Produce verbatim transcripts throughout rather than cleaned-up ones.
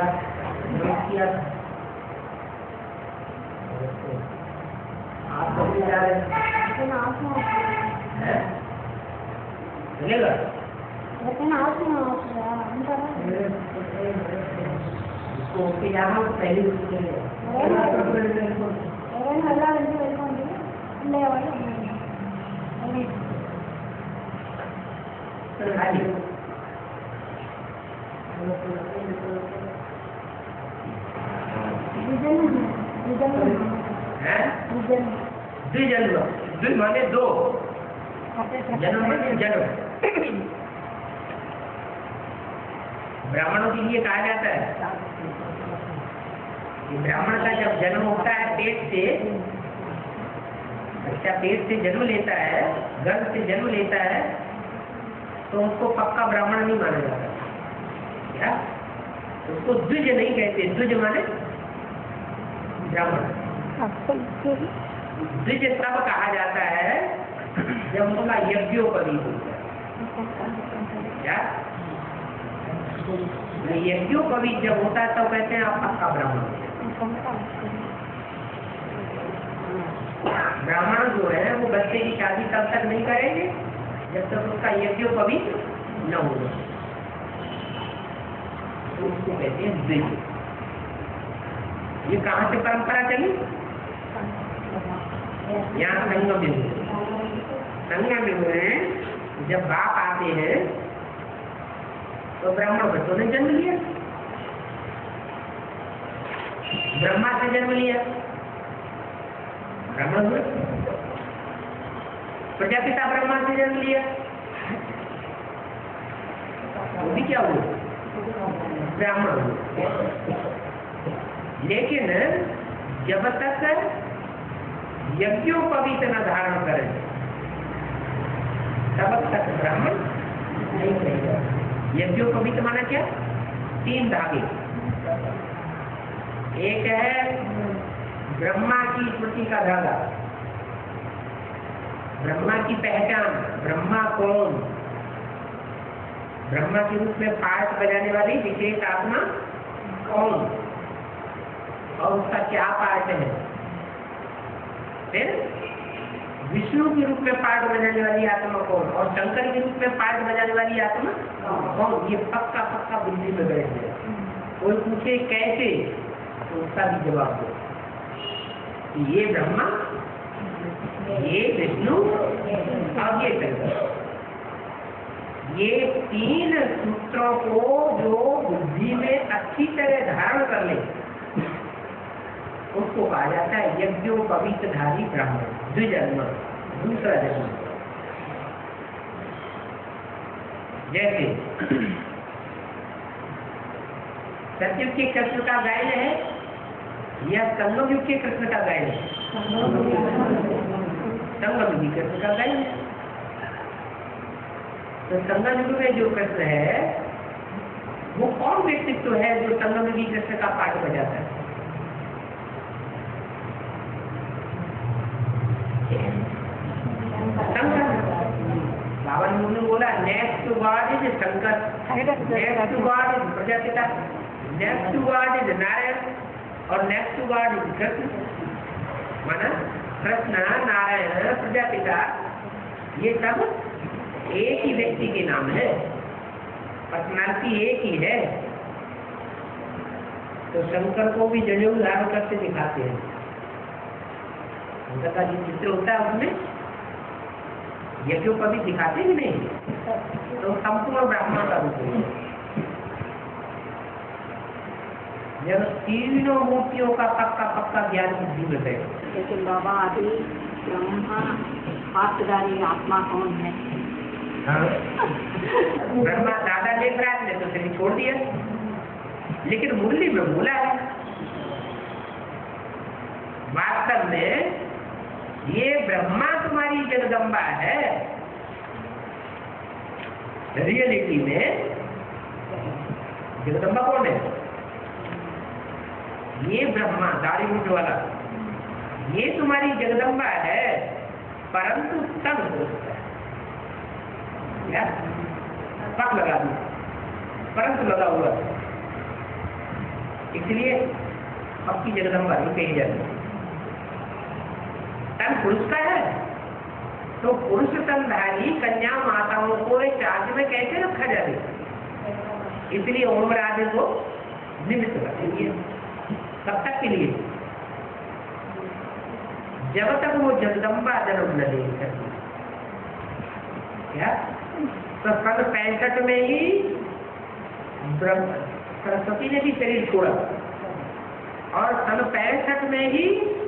किया आप कभी जा रहे हैं चलेगा इसको ओके जाना पहले उसके लिए द्विजन्म द्वि माने दो जन्म माने जन्म। ब्राह्मणों के लिए कहा जाता है कि ब्राह्मण का जब जन्म होता है पेट से, बच्चा पेट से जन्म लेता है, गर्भ से जन्म लेता है, तो उसको पक्का ब्राह्मण नहीं माना जाता। क्या उसको द्विज नहीं कहते, द्विज माने ब्राह्मण। द्विज तब कहा जाता है जब उनका यज्ञोपवीत होता है। क्या यज्ञोपवीत जब होता है तब कहते हैं आप पक्का ब्राह्मण। ब्राह्मण जो है वो बच्चे की शादी तब तक नहीं करेंगे जब तक उसका यज्ञोपवीत न होगा, तो उसको कहते हैं द्विज। ये कहाँ से परंपरा चली? यहाँ संगम में संगम में जब बाप आते हैं तो ब्राह्मण बच्चों ने जन्म लिया, ब्रह्मा से जन्म लिया, ब्राह्मण हुए। प्रजापिता ब्रह्मा से जन्म लिया, वो भी क्या हुआ? ब्राह्मण हुए। लेकिन जब तक यज्ञोपवीत न धारण करें तब तक ब्राह्मण नहीं कहेगा। यज्ञोपवीत माना क्या? तीन धागे। एक है ब्रह्मा की स्मृति का धागा, ब्रह्मा की पहचान, ब्रह्मा कौन, ब्रह्मा के रूप में पाठ बजाने वाली विशेष आत्मा कौन और उसका क्या पाठ है। फिर विष्णु के रूप में पाठ बजाने वाली आत्मा कौन और शंकर के रूप में पाठ बजाने वाली आत्मा कौन। ये पक्का पक्का बुद्धि में बैठ गया। कोई पूछे कैसे तो उसका भी जवाब दो। ये ब्रह्मा, ये विष्णु और ये शंकर, ये तीन सूत्रों को जो बुद्धि में अच्छी तरह धारण कर ले उसको कहा जाता है यज्ञोपवीतधारी ब्राह्मण। द्विजन्म, दूसरा जन्म। जैसे सतयुग के कृष्ण का गायन है या संगम युग के कृष्ण का गायन है? संगम युग कृष्ण का गायन है। तो संगम युग में जो कृष्ण है वो कौन व्यक्तित्व है जो संगम युग कृष्ण का पाठ बजाता है? बाबा ने बोला next god is Shankar, next god is Prajapita, next god is Narayan और नेक्स्ट गॉड इज कृष्ण। माना कृष्ण, नारायण, प्रजापिता ये सब एक ही व्यक्ति के नाम है, पर्सनालिटी एक ही है। तो शंकर को भी जनेऊ धारण करके दिखाते हैं। शंकर का जो चित्र होता है उसमें यज्ञोपवीत दिखाते ही नहीं, तो संपूर्ण ब्राह्मण का रूप है। जब तीनों मूर्तियों का पक्का पक्का ज्ञान बुद्धि में है। लेकिन बाबा आदि ब्रह्मा पात्रधारी आत्मा कौन है? हाँ। ब्रह्मा दादा देख रहा है तो फिर छोड़ दिया, लेकिन मुरली में बोला है वास्तव में ये ब्रह्मा तुम्हारी जगदम्बा है। रियलिटी में जगदम्बा कौन है? ये ब्रह्मा दाढ़ी मूठ वाला, ये तुम्हारी जगदम्बा है, परंतु तब क्या पक लगा दी, परंतु लगा हुआ इसलिए अब की जगदम्बा भी कही जाती है। तन पुरुष का है तो पुरुष तनधारी कन्या माताओं को चार्ज में कैसे रखा जाए, इसलिए ओम राधे को निमित्त रखेंगे। कब तक के लिए? जब तक वो जगदम्बा जन्म न ले सकती। क्या? तो सन पैंसठ में ही सरस्वती ने भी शरीर छोड़ा और सन पैंसठ में ही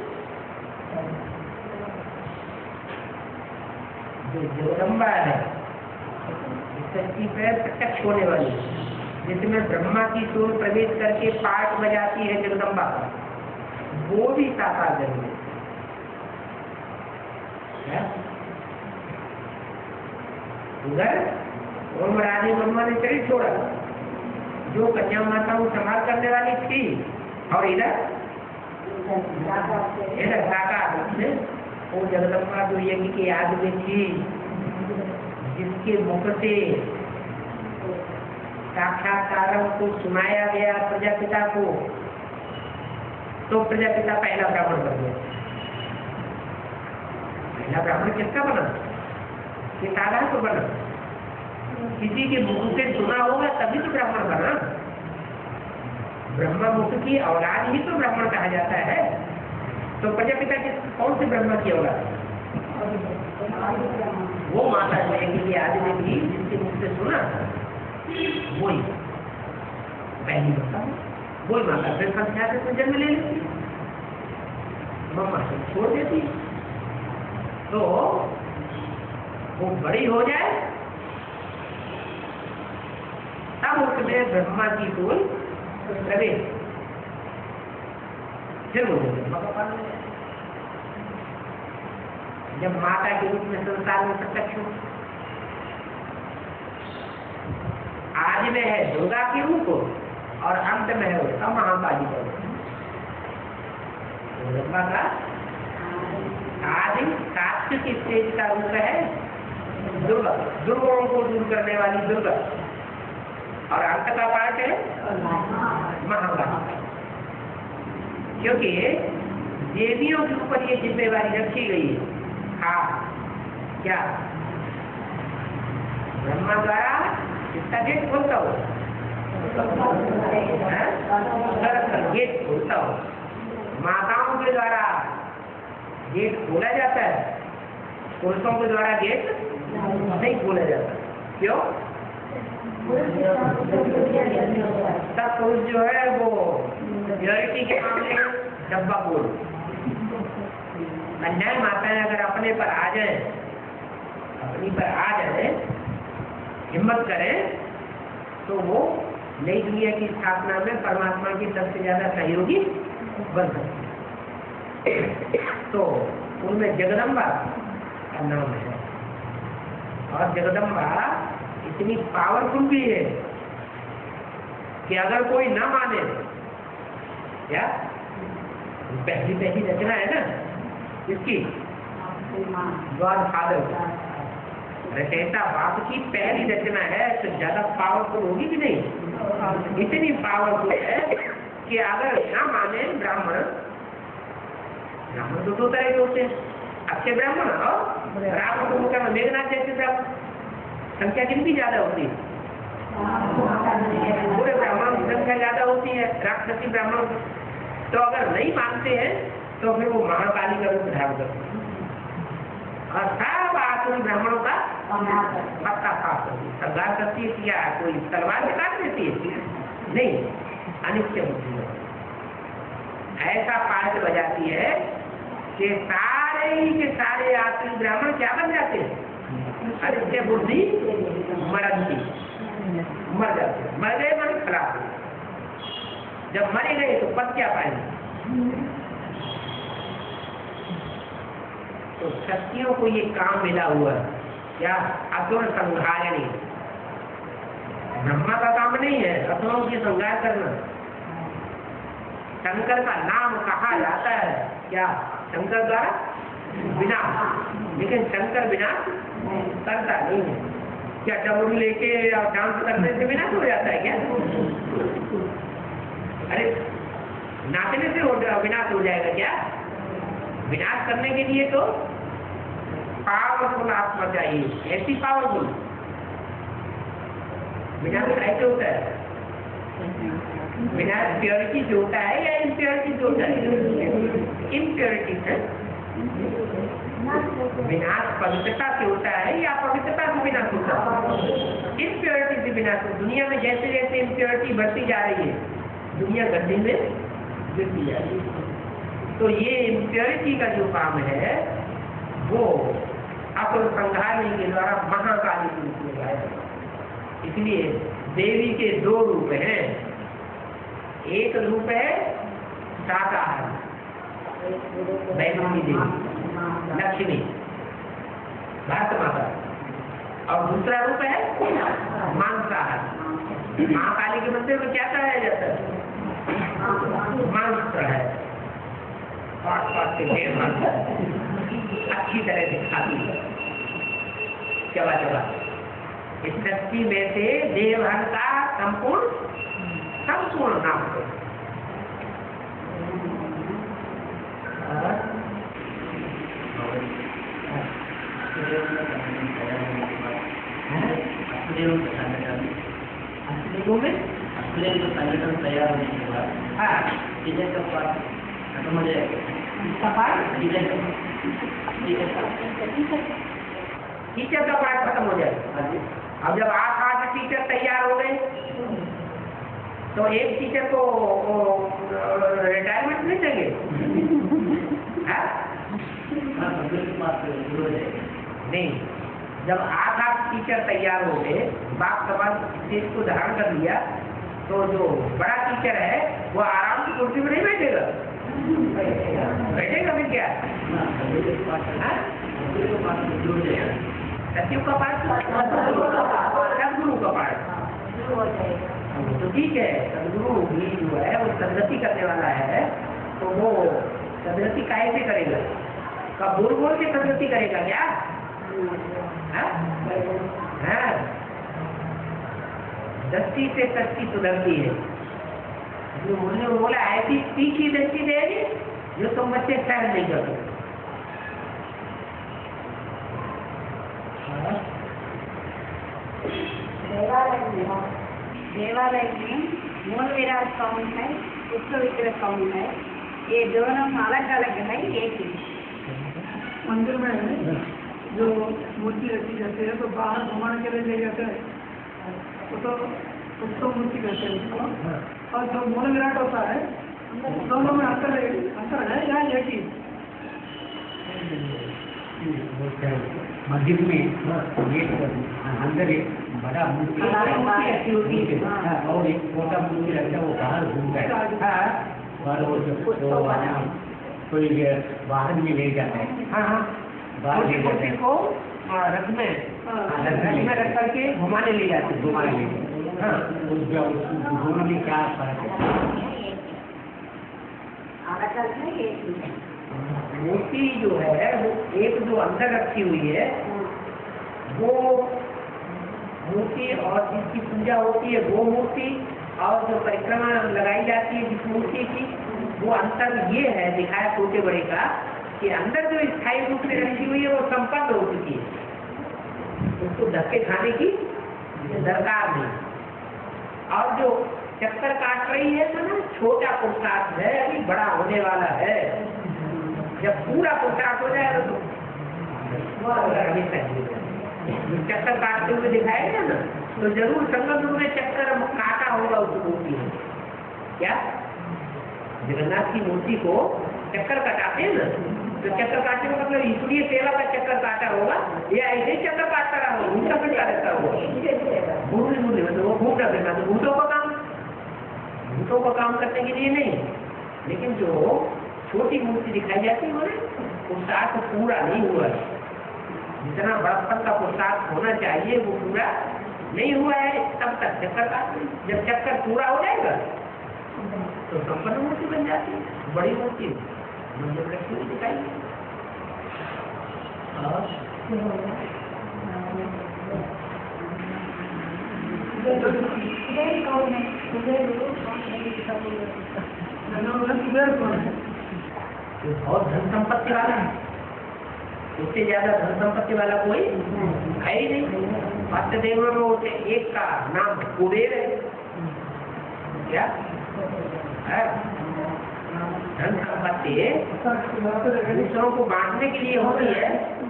जो जगदम्बा है सच्ची पैर प्रत्यक्ष होने वाली, जिसमें ब्रह्मा की सूर प्रवेश करके पाठ बजाती है जगदम्बा का, वो भी साकार जन्म है। उधर ओम राधे ब्रह्मा ने शरीर छोड़ा, जो कन्या माता को संभाल करने वाली थी, और इधर इधर साकार वो जगदम्बा जो यज्ञ की याद में थी, जिसके मुख से साक्षात्कार को सुनाया गया प्रजापिता को, तो प्रजापिता पहला ब्राह्मण बन गया। पहला ब्राह्मण किसका बना? कि साधारण तो बना, किसी के मुख से सुना होगा तभी तो ब्राह्मण बना। ब्रह्मा मुख की औलाद ही तो ब्राह्मण कहा जाता है। तो प्रजापिता किस कौन से ब्रह्मा की औलाद? वो माता की आदि में भी जिसके मुख से सुना वही पहली माता, वही माता फिर संख्या से जन्म ले लेती, मम्मा से छोड़ देती, तो वो बड़ी हो जाए तब उसमें ब्रह्मा की कोई प्रवेश फिर हो जाए। जब माता के रूप में संसार में प्रत्यक्ष हो, आदि में है दुर्गा के रूप और अंत में है उसका महाकाली का रूप। दुर्गा का आदि सात्विक स्टेज का रूप है दुर्गा, दुर्गुणों को दूर करने वाली दुर्गा, और अंत का पार्ट है महाकाली। क्योंकि देवियों के ऊपर ये जिम्मेवारी रखी गई है। हाँ, क्या ब्रह्मा द्वारा इसका गेट खोलता हो, गेट खोलता हो, माताओं के द्वारा गेट खोला जाता है, पुरुषों के द्वारा गेट नहीं खोला जाता। क्यों? सब पुरुष जो है वो प्योरिटी के मामले में डब्बा बोल, अन्याय माताएं अगर अपने पर आ जाए, अपनी पर आ जाए, हिम्मत करें, तो वो नई दुनिया की स्थापना में परमात्मा की सबसे ज्यादा सहयोगी बन सकती है। तो उनमें जगदम्बा का नाम है, और जगदम्बा इतनी पावरफुल भी है कि अगर कोई ना माने, क्या पहली पहली रचना है ना इसकी, गॉड फादर रचयिता बाप की पहली रचना है, तो ज्यादा पावरफुल होगी कि नहीं? इतनी पावरफुल है कि अगर ना माने ब्राह्मण, ब्राह्मण तो दो तरह के होते हैं, अच्छे ब्राह्मण और रावण को मुख्य मेघनाथ जैसे ब्राह्मण, संख्या कितनी ज्यादा होती है? पूरे ब्राह्मणों की संख्या ज्यादा होती है, राक्षसी ब्राह्मण। तो अगर नहीं मानते हैं तो फिर वो महाकाली का रूप धारण करते हैं और सब आसुरी ब्राह्मणों का पत्ता साफ करती है। सरदार करती है क्या? कोई तलवार से काट देती है? नहीं, अनित्य होती है। ऐसा पाठ बजाती है कि सारे ही के सारे आसुरी ब्राह्मण क्या बन जाते हैं? अनित्य बुद्धि मरती, मर जाते हैं। मर गए मन खराब, जब मरे गए तो पद क्या पाएंगे? तो शक्तियों को ये काम मिला हुआ है, क्या? असुर संहारणी। ब्रह्मा का काम नहीं है असुरों की संहार करना। शंकर का नाम कहा जाता है क्या? शंकर द्वारा विनाश, लेकिन शंकर विनाश करता नहीं है। क्या डमरू लेके और डांस करने से विनाश हो जाता है क्या? अरे नाचने से हो- विनाश हो जाएगा क्या? विनाश करने के लिए तो पावरफुल आत्मा चाहिए, ऐसी पावरफुल। विनाश कैसे होता है? विनाश प्योरिटी से होता है या इम्प्योरिटी से होता है? इम्प्योरिटी से। विनाश पवित्रता से होता है या पवित्रता से विनाश होता है? इम्प्योरिटी से विनाश हो। दुनिया में जैसे जैसे इम्प्योरिटी बढ़ती जा रही है, दुनिया गंदी में गिरती जा रही है। तो ये इम्प्योरिटी का जो काम है वो असुर संहारने के द्वारा महाकाली के रूप में लाया। इसलिए देवी के दो रूप हैं। एक रूप है शाकाहार वैष्णवी देवी लक्ष्मी भारत माता, और दूसरा रूप है मांसाहार। महाकाली के मंदिर में क्या कहा जाता है? मांस है, पाट पाट के ढेर मांस अच्छी तरह से खाती है, चबा चबा। इस सृष्टि में से देवहन का संपूर्ण संपूर्ण नाम है। संगठन तैयार होने के बाद हाँ टीचर का पाठ खत्म हो जाएगा। टीचर का पाठ खत्म हो जाए। अब जब आठ आठ टीचर तैयार हो गए तो एक टीचर को रिटायरमेंट नहीं चाहिए? नहीं, जब आठ आठ टीचर तैयार हो गए, बाप समाज स्टेज को धारण कर लिया, तो जो बड़ा टीचर है वो आराम से कुर्सी में नहीं बैठेगा? बैठेगा फिर क्या? सचिव का पाठ, सदगुरु का पाठ। तो ठीक है, सदगुरु भी जो है वो सदगति करने वाला है, तो वो सदगति काहे से करेगा? कब बोल बोल के सदगति करेगा क्या? हाँ, दृष्टि से सच्ची सुधरती है। उन्होंने बोला ऐसी तीखी दृष्टि देगी जो तुम बच्चे सहन नहीं कर सकते। देवालय में मूल विराट कौन है, उत्सव विग्रह कौन है? ये दोनों अलग अलग है, एक ही। मंदिर में जो मूर्ति रखी जाती है तो बाहर घुमाने के लिए ले जाते हैं, वो तो उत्सव मूर्ति कहते हैं उसको। और जो मूल विराट होता है, दोनों में अंतर है, अंतर है या एक ही? मंदिर में एक अंदर एक बड़ा मूर्ति और एक छोटा मूर्ति रहता है, वो बाहर घूमता है और वो कोई बाहर में ले जाता है। हाँ हाँ, बाहर ले जाते हैं को रथ में रथ में रख करके घुमाने ले जाते हैं, घुमाने ले जाते हैं। हाँ, दोनों में क्या फर्क है? अलग अलग है, एक ही। मूर्ति जो है वो एक जो अंदर रखी हुई है वो मूर्ति, और जिसकी पूजा होती है वो मूर्ति, और जो परिक्रमा लगाई जाती है जिस मूर्ति की, वो अंतर ये है दिखाया छोटे बड़े का कि अंदर जो स्थायी रूप से रखी हुई है वो संपन्न हो चुकी है, उसको धक्के खाने की दरकार नहीं। और जो चक्कर काट रही है तो ना छोटा पुरुषार्थ है, अभी बड़ा होने वाला है। जब पूरा पुरुषार्थ हो जाएगा तो वो हमेशा चक्कर काटते हुए दिखाएगा ना, तो जरूर संगम रूप में चक्कर काटा होगा उस मूर्ति में। क्या जगन्नाथ की मूर्ति को चक्कर कटाते हैं ना, तो चक्कर काटने का मतलब इसलिए तेला का चक्कर काटा होगा या ऐसे चक्कर काटता रहा होगा, घूमता फिरता रहता होगा। घूमने घूमने में तो वो घूमता फिरता, तो भूतों का काम, भूतों का काम करने के लिए नहीं। लेकिन जो छोटी मूर्ति दिखाई जाती है पुरुषार्थ पूरा नहीं हुआ, जितना बड़प्पन का पुरुषार्थ होना चाहिए वो पूरा नहीं हुआ है तब तक चक्कर काटते। जब चक्कर पूरा हो जाएगा तो संपन्न मूर्ति बन जाती है, बड़ी मूर्ति मंदिर रखी हुई दिखाई। धन्यवाद। कुबेर कौन है? जो बहुत धन संपत्ति वाला है, उससे ज्यादा धन संपत्ति वाला कोई है ही नहीं। अष्टदेवों में होते एक का नाम कुबेर है। क्या है? धन संपत्ति दूसरों को बांटने के लिए होती है।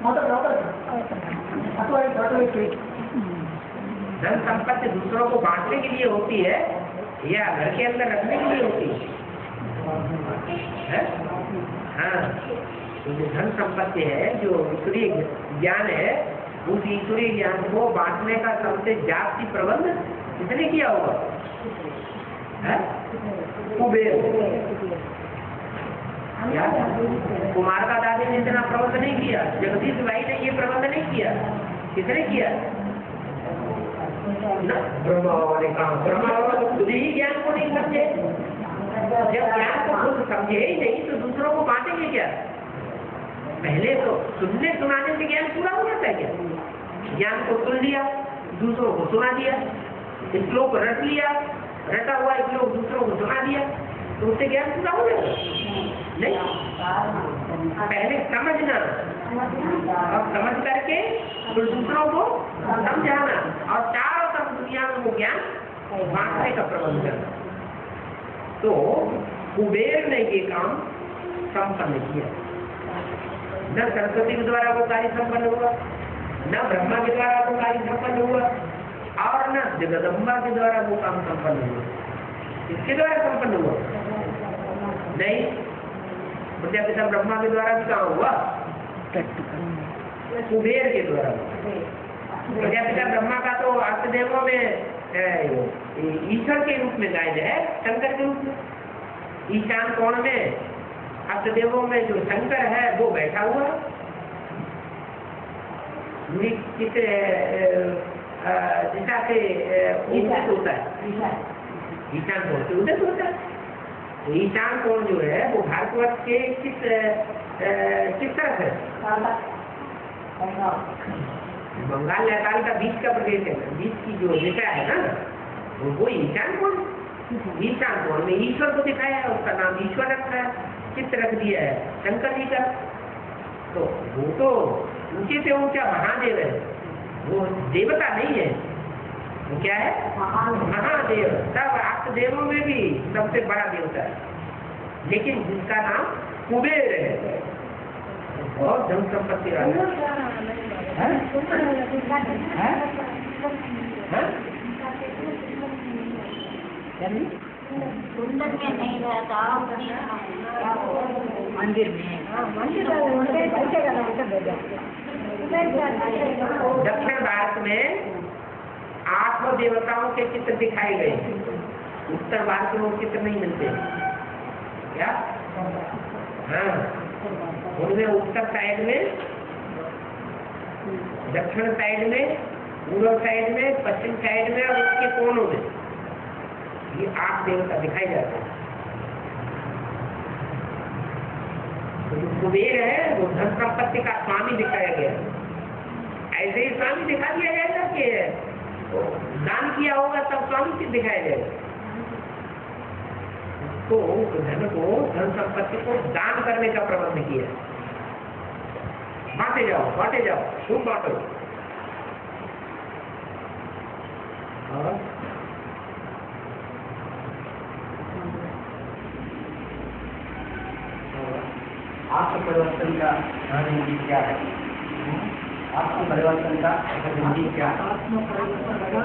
धन संपत्ति दूसरों को बांटने के लिए होती है या घर के अंदर रखने के लिए होती है? हाँ, तो जो धन संपत्ति है, जो ईश्वरीय ज्ञान है, उस ईश्वरीय ज्ञान को बांटने का सबसे जाति प्रबंध किसने किया होगा? कुबेर। कुमार का दादी ने इतना प्रबंध नहीं किया, जगदीश भाई ने ये प्रबंध नहीं किया, किसने किया? ब्रह्मा बाबा ने कहा। ब्रह्मा बाबा तो खुद ही ज्ञान को नहीं समझे। जब ज्ञान को खुद समझे ही नहीं तो दूसरों को बांटेंगे क्या? पहले तो सुनने सुनाने से ज्ञान पूरा हो जाता है क्या? ज्ञान को सुन लिया, दूसरों को सुना दिया, श्लोक रट लिया, रटा हुआ श्लोक दूसरों को सुना दिया, तो उससे ज्ञान पूरा हो जाएगा? नहीं, पहले समझना और समझ करके तो दूसरों को समझाना और चारों तरफ दुनिया में वो ज्ञान बांटने का प्रबंध करना। तो कुबेर ने ये काम संपन्न किया। न सरस्वती के द्वारा वो कार्य संपन्न हुआ, न ब्रह्मा के द्वारा वो कार्य संपन्न हुआ, और न जगदम्बा के द्वारा वो काम संपन्न हुआ। किसके द्वारा संपन्न हुआ? नहीं, प्रजापिता ब्रह्मा के द्वारा भी कहाँ हुआ? कुबेर के द्वारा। प्रजापिता ब्रह्मा का तो अष्टदेवों में ईश्वर के रूप में गायब है, शंकर के रूप में। ईशान कोण में अष्टदेवों में जो शंकर है वो बैठा हुआ, दिशा से उदित होता है, ईशान कोण से उदित होता है। ईशान कोण जो है वो भारतवर्ष के किस किस तरफ है? बंगाल नेपाल का बीच का प्रदेश है, बीच की जो दिशा है ना, वो वो ईशान कोण। ईशान कोण में ईश्वर को दिखाया है, उसका नाम ईश्वर रखा है, चित्र रख दिया है शंकर जी का। तो वो तो ऊंचे से ऊंचा महादेव है, वो देवता नहीं है। वो क्या है? महादेव। सब अष्ट देवों में भी सबसे बड़ा देवता है, लेकिन जिसका नाम कुबेर है, बहुत धन संपत्ति वाला नहीं रहता मंदिर में। दक्षिण भारत में आठों देवताओं के चित्र दिखाए गए, उत्तर भारत में वो चित्र नहीं मिलते। क्या? हाँ, उनमें उत्तर साइड में, दक्षिण साइड में, पूर्व साइड में, पश्चिम साइड में और उसके कोनों में ये आठ देवता दिखाई जाते हैं। तो जो कुबेर है वो धन संपत्ति का स्वामी दिखाया गया। ऐसे ही स्वामी दिखा दिया जाएगा कि तो दान किया होगा तब स्वामी से दिखाया जाएगा। तो धन को, धन संपत्ति को दान करने का प्रबंध किया। बांटे जाओ, बांटे जाओ, खूब बांटो। और आत्म परिवर्तन का रणनीति क्या है? आत्म परिवर्तन का रणनीति क्या है? आत्म परिवर्तन का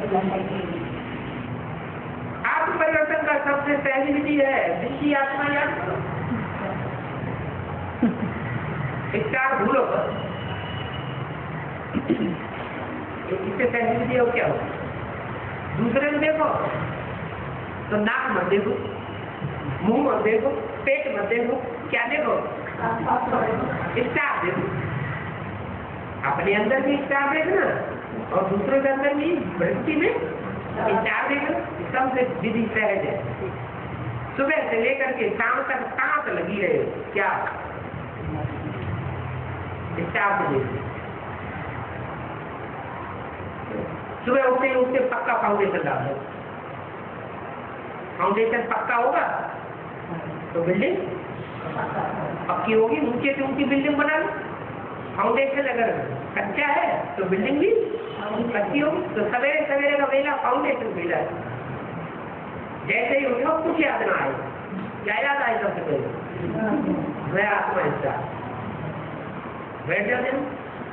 आत्म परिवर्तन का सबसे पहली विधि है विधि आत्मा याद करो। इच्छा भूलो, इससे पहली विधि हो क्या हो? दूसरे में देखो तो नाक मत देखो, मुंह मत देखो, पेट मत देखो, क्या देखो? स्टार देखो। अपने अंदर भी स्टार देखना और दूसरों के अंदर भी वृत्ति में स्टार देखना। सबसे विधि सहज है। सुबह से लेकर के शाम तक सांस लगी रहे, क्या स्टार से देखो। सुबह उठते उठते पक्का फाउंडेशन डाल दो। फाउंडेशन पक्का होगा तो बिल्डिंग पक्की होगी। ऊंचे से ऊंची बिल्डिंग बना लो। फाउंडेशन अगर कच्चा है तो बिल्डिंग भी कच्ची होगी। तो सवेरे सवेरे का वेला फाउंडेशन वेला है। जैसे ही उठो कुछ याद ना आए, क्या याद आए सबसे पहले? मैं आत्मा हिस्सा बैठ जाते हैं।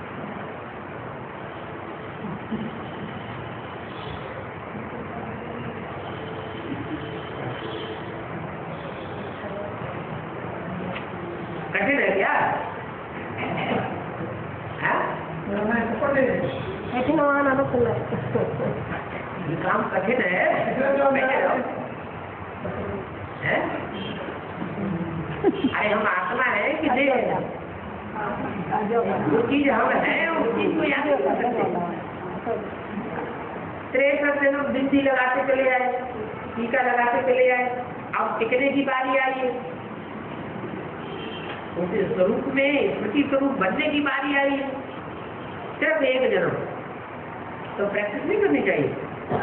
कठिन है क्या? कठिन आना तो ये काम कठिन है। है? अरे हम आत्मा है कि देह है? जो चीज हम है उस चीज को याद नहीं कर सकते। तिरसठ से लोग बिंदी लगाते चले आए, टीका लगाते चले आए, अब टिकने की बारी आई है। उस स्वरूप में स्मृति स्वरूप बनने की बारी आई है। सिर्फ एक जन्म तो प्रैक्टिस नहीं करनी चाहिए।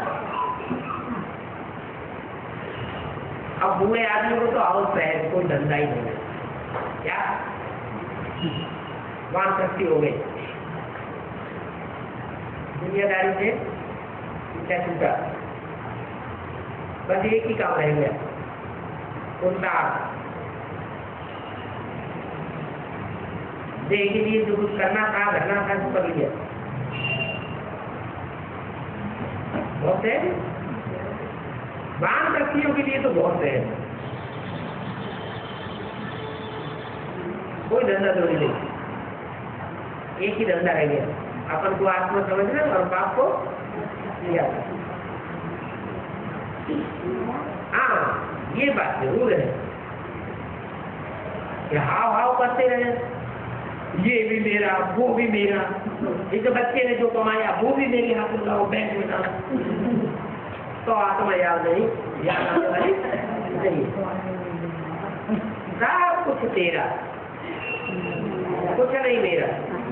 अब बूढ़े आदमी को तो आओ सहज कोई धंधा ही नहीं है, क्या वहां शक्ति हो गई दुनियादारी से क्या छूटा, बस एक ही काम रह गया, उनका देह के लिए जो कुछ करना था करना था तो कर लिया। बहुत है वान शक्तियों के लिए तो बहुत है, कोई धंधा थोड़ी नहीं, एक ही धंधा रह गया, अपन को आत्मा समझना और बाप को लिया। हाँ ये बात जरूर है कि हाव हाव करते रहे, ये भी मेरा वो भी मेरा, इस बच्चे ने जो कमाया वो भी मेरे हाथ में लाओ बैंक में डालो, तो आत्मा याद नहीं, याद आने वाली नहीं। सब कुछ तेरा, कुछ नहीं मेरा।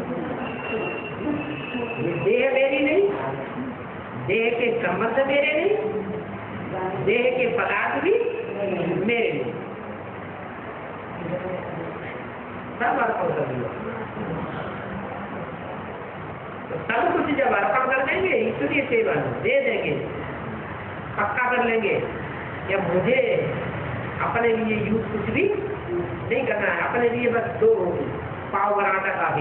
ये देह मेरी नहीं, देह के संबंध मेरे नहीं, देह के पदार्थ भी मेरे नहीं, सब अर्पण कर दिया। तो सब कुछ जब अर्पण कर देंगे ईश्वरीय सेवा दे देंगे, पक्का कर लेंगे या मुझे अपने लिए यूज कुछ भी नहीं करना है, अपने लिए बस दो रोटी पाव और आटा काफी।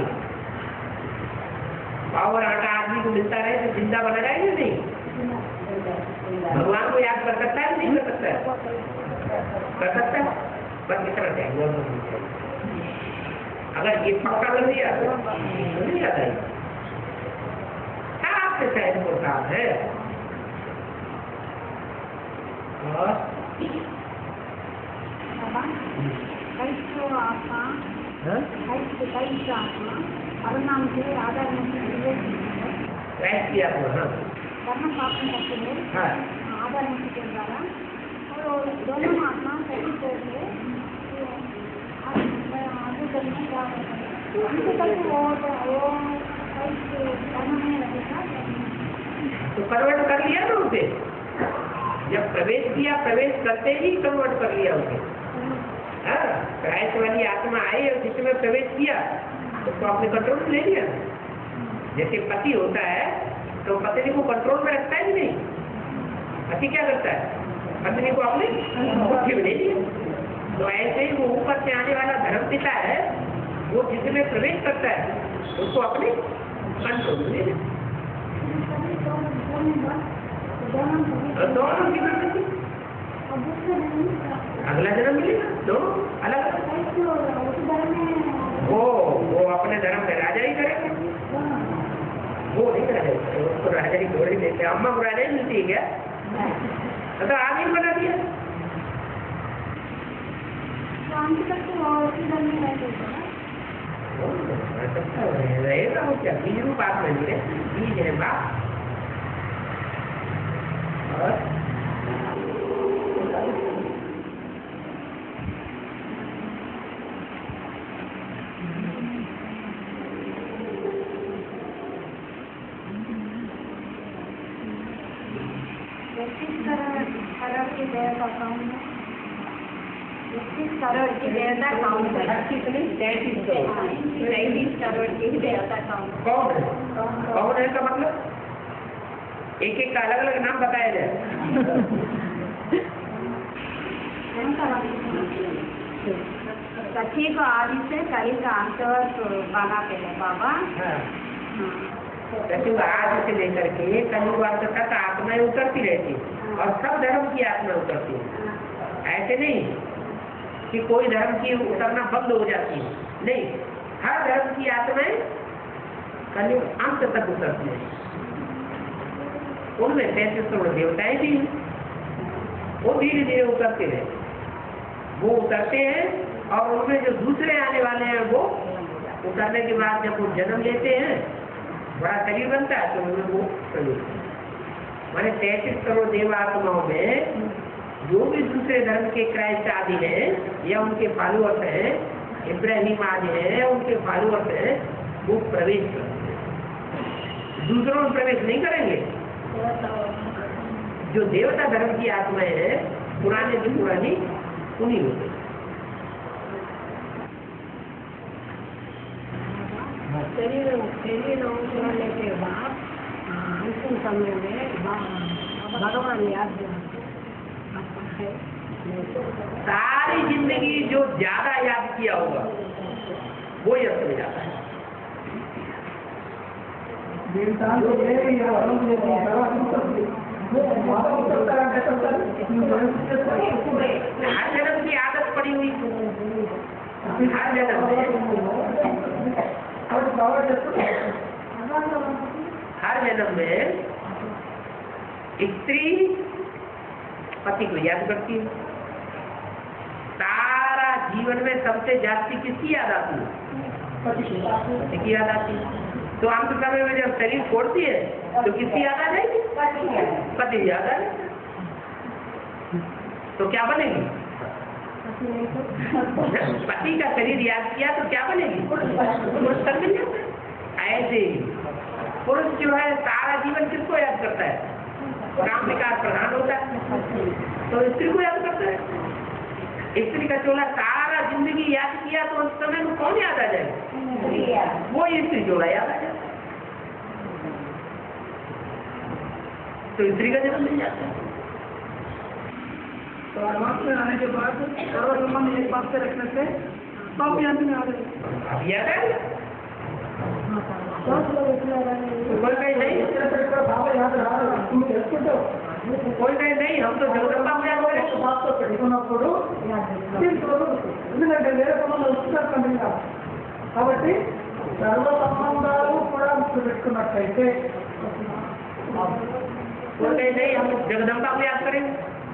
पाव और आटा आदमी को मिलता रहे तो जिंदा बना रहेगा नहीं, भगवान को याद कर सकता है नहीं कर सकता है, कर सकता है, बस इतना चाहिए। अगर ये पक्का कर दिया तो नहीं आता है, आपसे शायद को काम है। और आत्मा आत्मा परिणाम के आधार में की आत्मा हाँ कर्म पापन करते हैं हाँ आधार में के द्वारा, और दोनों आत्मा सही करके आगे करने का उनके कल वो वो कर्म में लगेगा। तो कन्वर्ट कर लिया ना उसे, जब प्रवेश किया प्रवेश करते ही कन्वर्ट कर लिया उसे। हाँ क्राइस्ट वाली आत्मा आई और जिसमें प्रवेश किया उसको अपने कंट्रोल में ले लिया। जैसे पति होता है तो पत्नी को कंट्रोल में रखता है नहीं, पति क्या करता है पत्नी को अपने मुट्ठी में ले लिया। तो ऐसे ही वो ऊपर से आने वाला धर्म पिता है, वो जिसमें प्रवेश करता है उसको अपने कंट्रोल में ले लिया। दोनों की प्रकृति अगला जन्म मिलेगा, दोनों अलग। वो वो अपने धर्म में राजा ही करेगा, वो नहीं राजा, उसको राजा ही थोड़ी देते। अम्मा को राजा ही मिलती है क्या? तो आगे बना दिया रहेगा वो क्या बीज रूप आप नहीं है, बीज है बाप। और इक्कीस करोड़ की देवता काउंट है। तैंतीस करोड़ तैंतीस करोड़ की देवता काउंट। कौन है? कौन है का मतलब एक एक का अलग अलग नाम बताया जाए। सखी को आदि से कली का अंत बनाते हैं बाबा। जैसे आज से लेकर के कलयुग अंत तक आत्माएं उतरती रहती और सब धर्म की आत्मा उतरती है। ऐसे नहीं कि कोई धर्म की उतरना बंद हो जाती है, नहीं, हर धर्म की आत्माएं कलयुग अंत तक उतरती है। उनमें तैंतीस करोड़ देवताएं भी हैं, वो धीरे धीरे उतरते हैं, वो उतरते हैं और उनमें जो दूसरे आने वाले हैं वो उतरने के बाद जब वो जन्म लेते हैं, बड़ा शरीर बनता है, तो उनमें वो प्रवेश माने तैंतीस करोड़ देवात्माओं में जो भी दूसरे धर्म के क्राइस्ट आदि हैं या उनके फॉलोअर्स हैं, इब्राहिम आदि हैं, उनके फॉलोअर्स हैं, वो प्रवेश करते हैं। दूसरों में प्रवेश नहीं करेंगे। जो देवता धर्म की आत्माएं हैं, पुराने की पुरानी उन्हीं होते। शरीर शरीर होने के बाद अंतिम समय में भगवान याद है। सारी जिंदगी जो ज्यादा याद किया होगा वो यश में जाता है। हर जन्म की आदत पड़ी हुई, हर जन्म हर जन्म में स्त्री पति को याद करती है। सारा जीवन में सबसे जास्ती किसकी याद आती है? पति की याद आती है। तो अंत समय में जब शरीर छोड़ती है तो किसकी याद आ जाएगी? पति की याद आ जाएगी। तो क्या बनेगी? पति का शरीर याद किया तो क्या बनेगी? पुरुष कर मिल जाता है। ऐसे ही पुरुष जो है सारा जीवन किसको याद करता है? काम विकार प्रधान होता है, तो स्त्री को याद करता है। स्त्री का चोला सारा जिंदगी याद किया तो उस समय में कौन याद आ जाएगा? वो स्त्री चोला याद आ जाएगा, तो स्त्री का जन्म मिल जाता है। तो आवाज में आने के बाद सर्वसम्मान एक बात से रखने से सब याद में आ गए। अब याद है कोई कहीं नहीं, कोई कहीं नहीं, हम तो जगदम्बा को याद करें। ఎందుకంటే వేరే సంబంధాలు వస్తున్నారు కాబట్టి సర్వ సంబంధాలు కూడా పెట్టుకున్నట్లయితే कोई कहीं नहीं, हम जगदम्बा को याद करेंगे।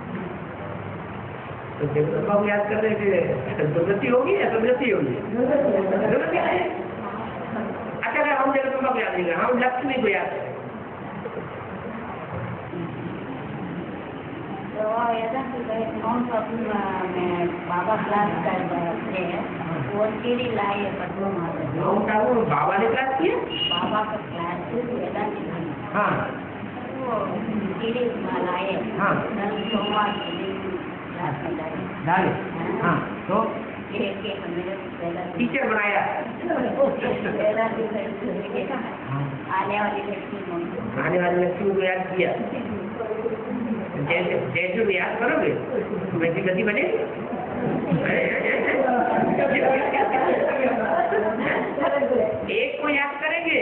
तो जगदम्बा को याद करने से दुर्गति होगी या दुर्गति होगी? दुर्गति है। अच्छा अगर हम जगदम्बा को याद नहीं करें, हम लक्ष्मी को याद करें, तो ऐसा कौन सा बाबा क्लास करते हैं वो सीढ़ी लाए पटना मारे बाबा ने क्लास किया। बाबा का क्लास हाँ वो सीढ़ी लाए। हाँ सोमवार क्लास में लाए डाले। हाँ तो टीचर बनाया। आने वाली लड़की आने वाली लड़की को याद किया। जैसे जैसे भी याद करोगे वैसी गति बनेगी। एक को याद करेंगे,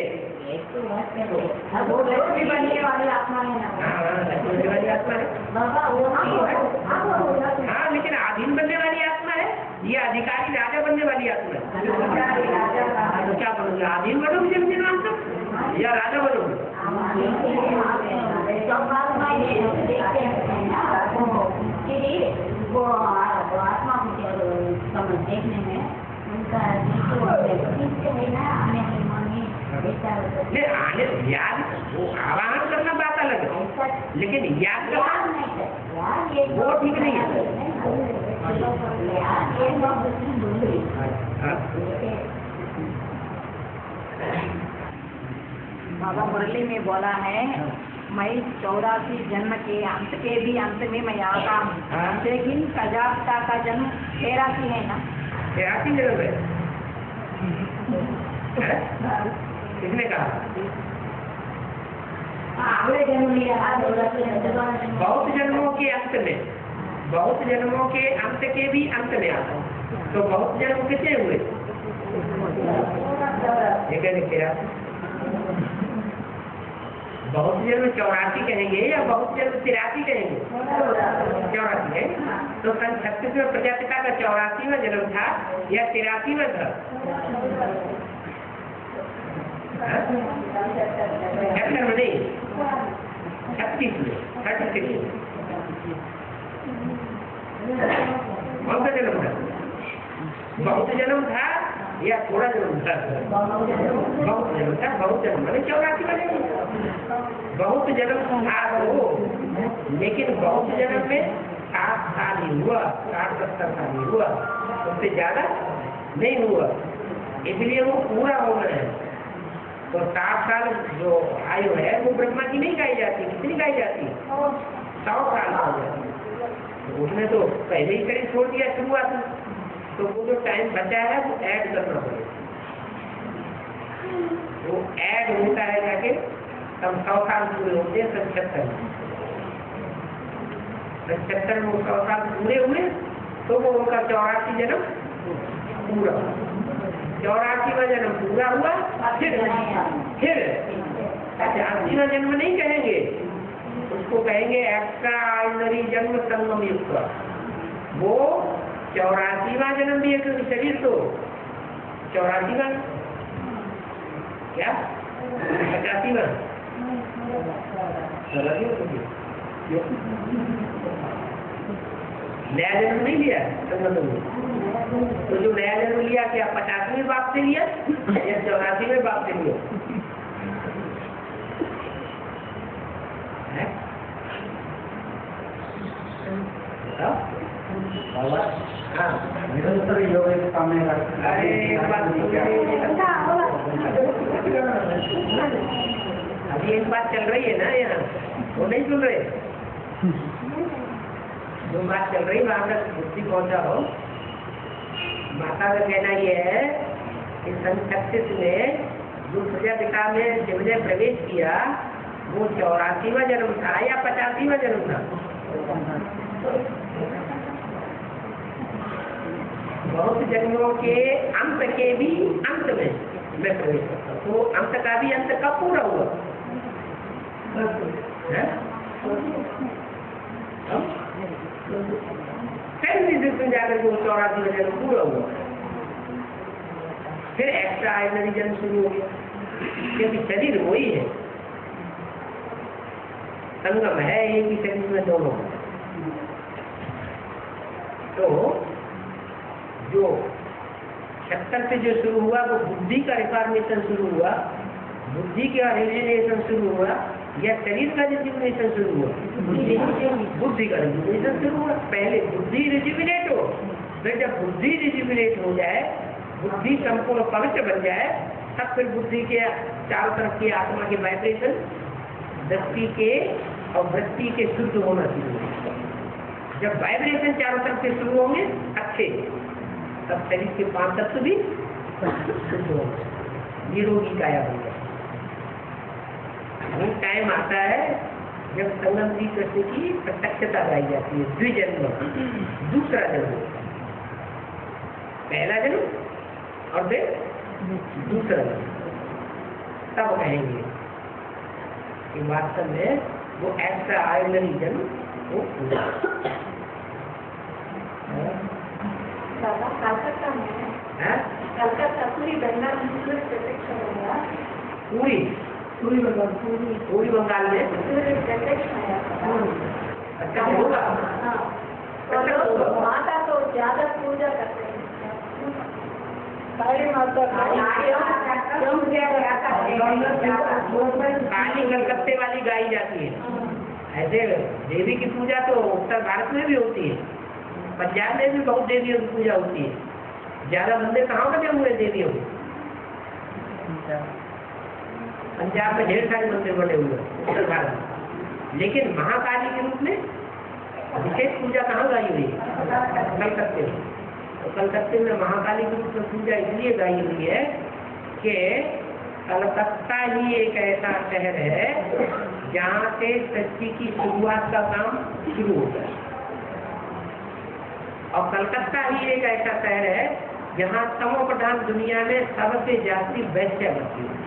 वो लक्ष्मी बनने वाली आत्मा है ना। हाँ लक्ष्मी वाली आत्मा है। बाबा वो हाँ लेकिन अधीन बनने वाली आत्मा है, ये अधिकारी राजा बनने वाली आत्मा है। तो क्या बनोगे? अधीन बनोगे जमीन नाम तक या राजा बनोगे? वो आत्मा समझ देखने में उनका है ना आने नहीं आने याद वो आवाहन करना बात अलग है, लेकिन याद करना वो ठीक नहीं है। बाबा मुरली में बोला है मैं चौरासी जन्म के अंत के भी अंत में मैं आता हूँ, हाँ। लेकिन प्रजापिता का जन्म तेरासी है ना? तेरासी जन्म है, है? किसने कहा? अगले जन्म लिया बहुत जन्मों के अंत में, बहुत जन्मों के अंत के भी अंत में आता हूँ। तो बहुत जन्म कितने हुए? तेरासी। बहुत जन्म चौरासी कहेंगे या बहुत जन्म तिरासी कहेंगे? चौरासी है। तो सन छत्तीस में प्रजापिता का चौरासीवा जन्म था या तिरासीवा था? छत्तर में नहीं, छत्तीस में, थर्टी सिक्स। कौन सा जन्म था? बहुत जन्म था या थोड़ा जन्म था? बहुत जन्म था। बहुत जन्म मैंने चौरासी में नहीं, बहुत जन्म था वो, लेकिन बहुत जन्म में साठ साल ही हुआ, साठ सत्तर साल ही हुआ, उससे ज्यादा नहीं हुआ, इसलिए वो पूरा हो गए हैं। तो साठ साल जो आयु है वो ब्रह्मा की नहीं गाई जाती। कितनी गाई जाती? सौ साल हो जाती। तो उसने तो पहले ही करीब छोड़ दिया शुरुआत में, तो वो जो टाइम बचा है वो ऐड करना पड़ेगा। वो ऐड होता है जाके तब सौ साल पूरे होते हैं। सतहत्तर में सतहत्तर में वो सौ साल पूरे हुए तो वो उनका चौरासी जन्म पूरा, चौरासीवा जन्म पूरा हुआ। फिर फिर अच्छा अस्सीवा जन्म नहीं कहेंगे, उसको कहेंगे एक्स्ट्रा ऑर्डिनरी जन्म संगम युक्त। वो चौरासीवा जन्म भी एक शरीर तो चौरासीवा क्या पचासीवा नया जन्म नहीं लिया संगम में। तो जो नया जन्म लिया क्या पचासीवें बाप से लिया या चौरासीवें बाप से लिया? हाँ निरंतर योग सामने अरे एक बात अभी एक बात चल रही है ना यहाँ, वो नहीं सुन रहे? जो बात चल रही वहां तक बुद्धि पहुंचा हो। माता का कहना ये है कि सन छत्तीस में जो प्रजापिता में शिव ने प्रवेश किया वो चौरासीवा जन्म था या पचासीवा जन्म था? बहुत जन्मों के अंत के भी अंत में मैं प्रवेश करता हूँ। तो अंत का भी अंत कब पूरा हुआ? फिर जाकर वो चौरासी में जन्म पूरा हुआ। फिर एक्स्ट्रा ऑर्डिनरी जन्म शुरू हो गया, क्योंकि शरीर वही है, संगम है एक ही शरीर में दोनों। तो जो छत्तर से जो शुरू हुआ वो बुद्धि का रिफॉर्मेशन शुरू हुआ, बुद्धि का रिजुविनेशन शुरू हुआ या शरीर का रिजुविनेशन शुरू हुआ? बुद्धि का रिजुविनेशन शुरू हुआ। पहले बुद्धि रिजुविनेट हो, फिर जब बुद्धि रिजुविनेट हो जाए, बुद्धि संपूर्ण पवित्र बन जाए, तब फिर बुद्धि के चारों तरफ की आत्मा के वाइब्रेशन दृष्टि के और वृत्ति के शुद्ध होना शुरू होगा। जब वाइब्रेशन चारों तरफ से शुरू होंगे अच्छे, तब शरीर के पांच तत्व भी शुद्ध होंगे, निरोगी काया बन जाए। वो टाइम आता है जब संगम श्री कृष्ण की प्रत्यक्षता गाई जाती है। द्विजन्म, दूसरा जन्म, पहला जन्म और फिर दूसरा जन्म, तब कहेंगे कि वास्तव में वो एक्स्ट्रा ऑर्डिनरी जन्म वो पूरा। कलकत्ता में कलकत्ता पूरी बंगाल में प्रत्यक्ष होगा। पूरी पूरी बंगाल पूरी पूरी बंगाल में प्रत्यक्ष अच्छा होगा। माता तो ज्यादा पूजा करते हैं, काली माता काली कलकत्ते वाली गाई जाती है। ऐसे देवी की पूजा तो उत्तर भारत में भी होती है, पंजाब में भी बहुत देवियों की पूजा होती है। ज्यादा मंदिर कहाँ बने हुए देवियों के? पंजाब में ढेर सारे मंदिर बने हुए, उत्तर भारत में। लेकिन महाकाली के रूप में विशेष पूजा कहाँ गाई हुई है? कलकत्ते में। तो कलकत्ते में महाकाली के रूप में पूजा इसलिए गाई हुई है कि कलकत्ता ही एक ऐसा शहर है जहाँ से सृष्टि की शुरुआत का काम शुरू होता है, और कलकत्ता ही एक ऐसा शहर है जहाँ तमो प्रधान दुनिया में सबसे ज्यादा वैश्या बची है।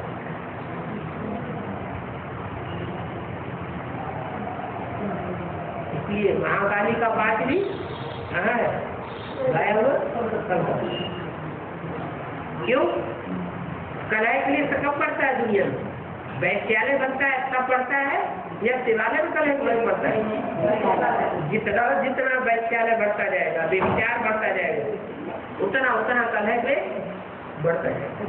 इसलिए महाकाली का पाठ भी कहाँ है? गाया हुआ कलकत्ता। क्यों? कलाई के लिए कब पड़ता है दुनिया में? वैश्यालय बनता है तब पड़ता है या शिवालय में कलह बढ़ता है? जितना जितना वैश्यालय बढ़ता जाएगा, व्यभिचार बढ़ता जाएगा, उतना उतना कलह पे बढ़ता जाएगा।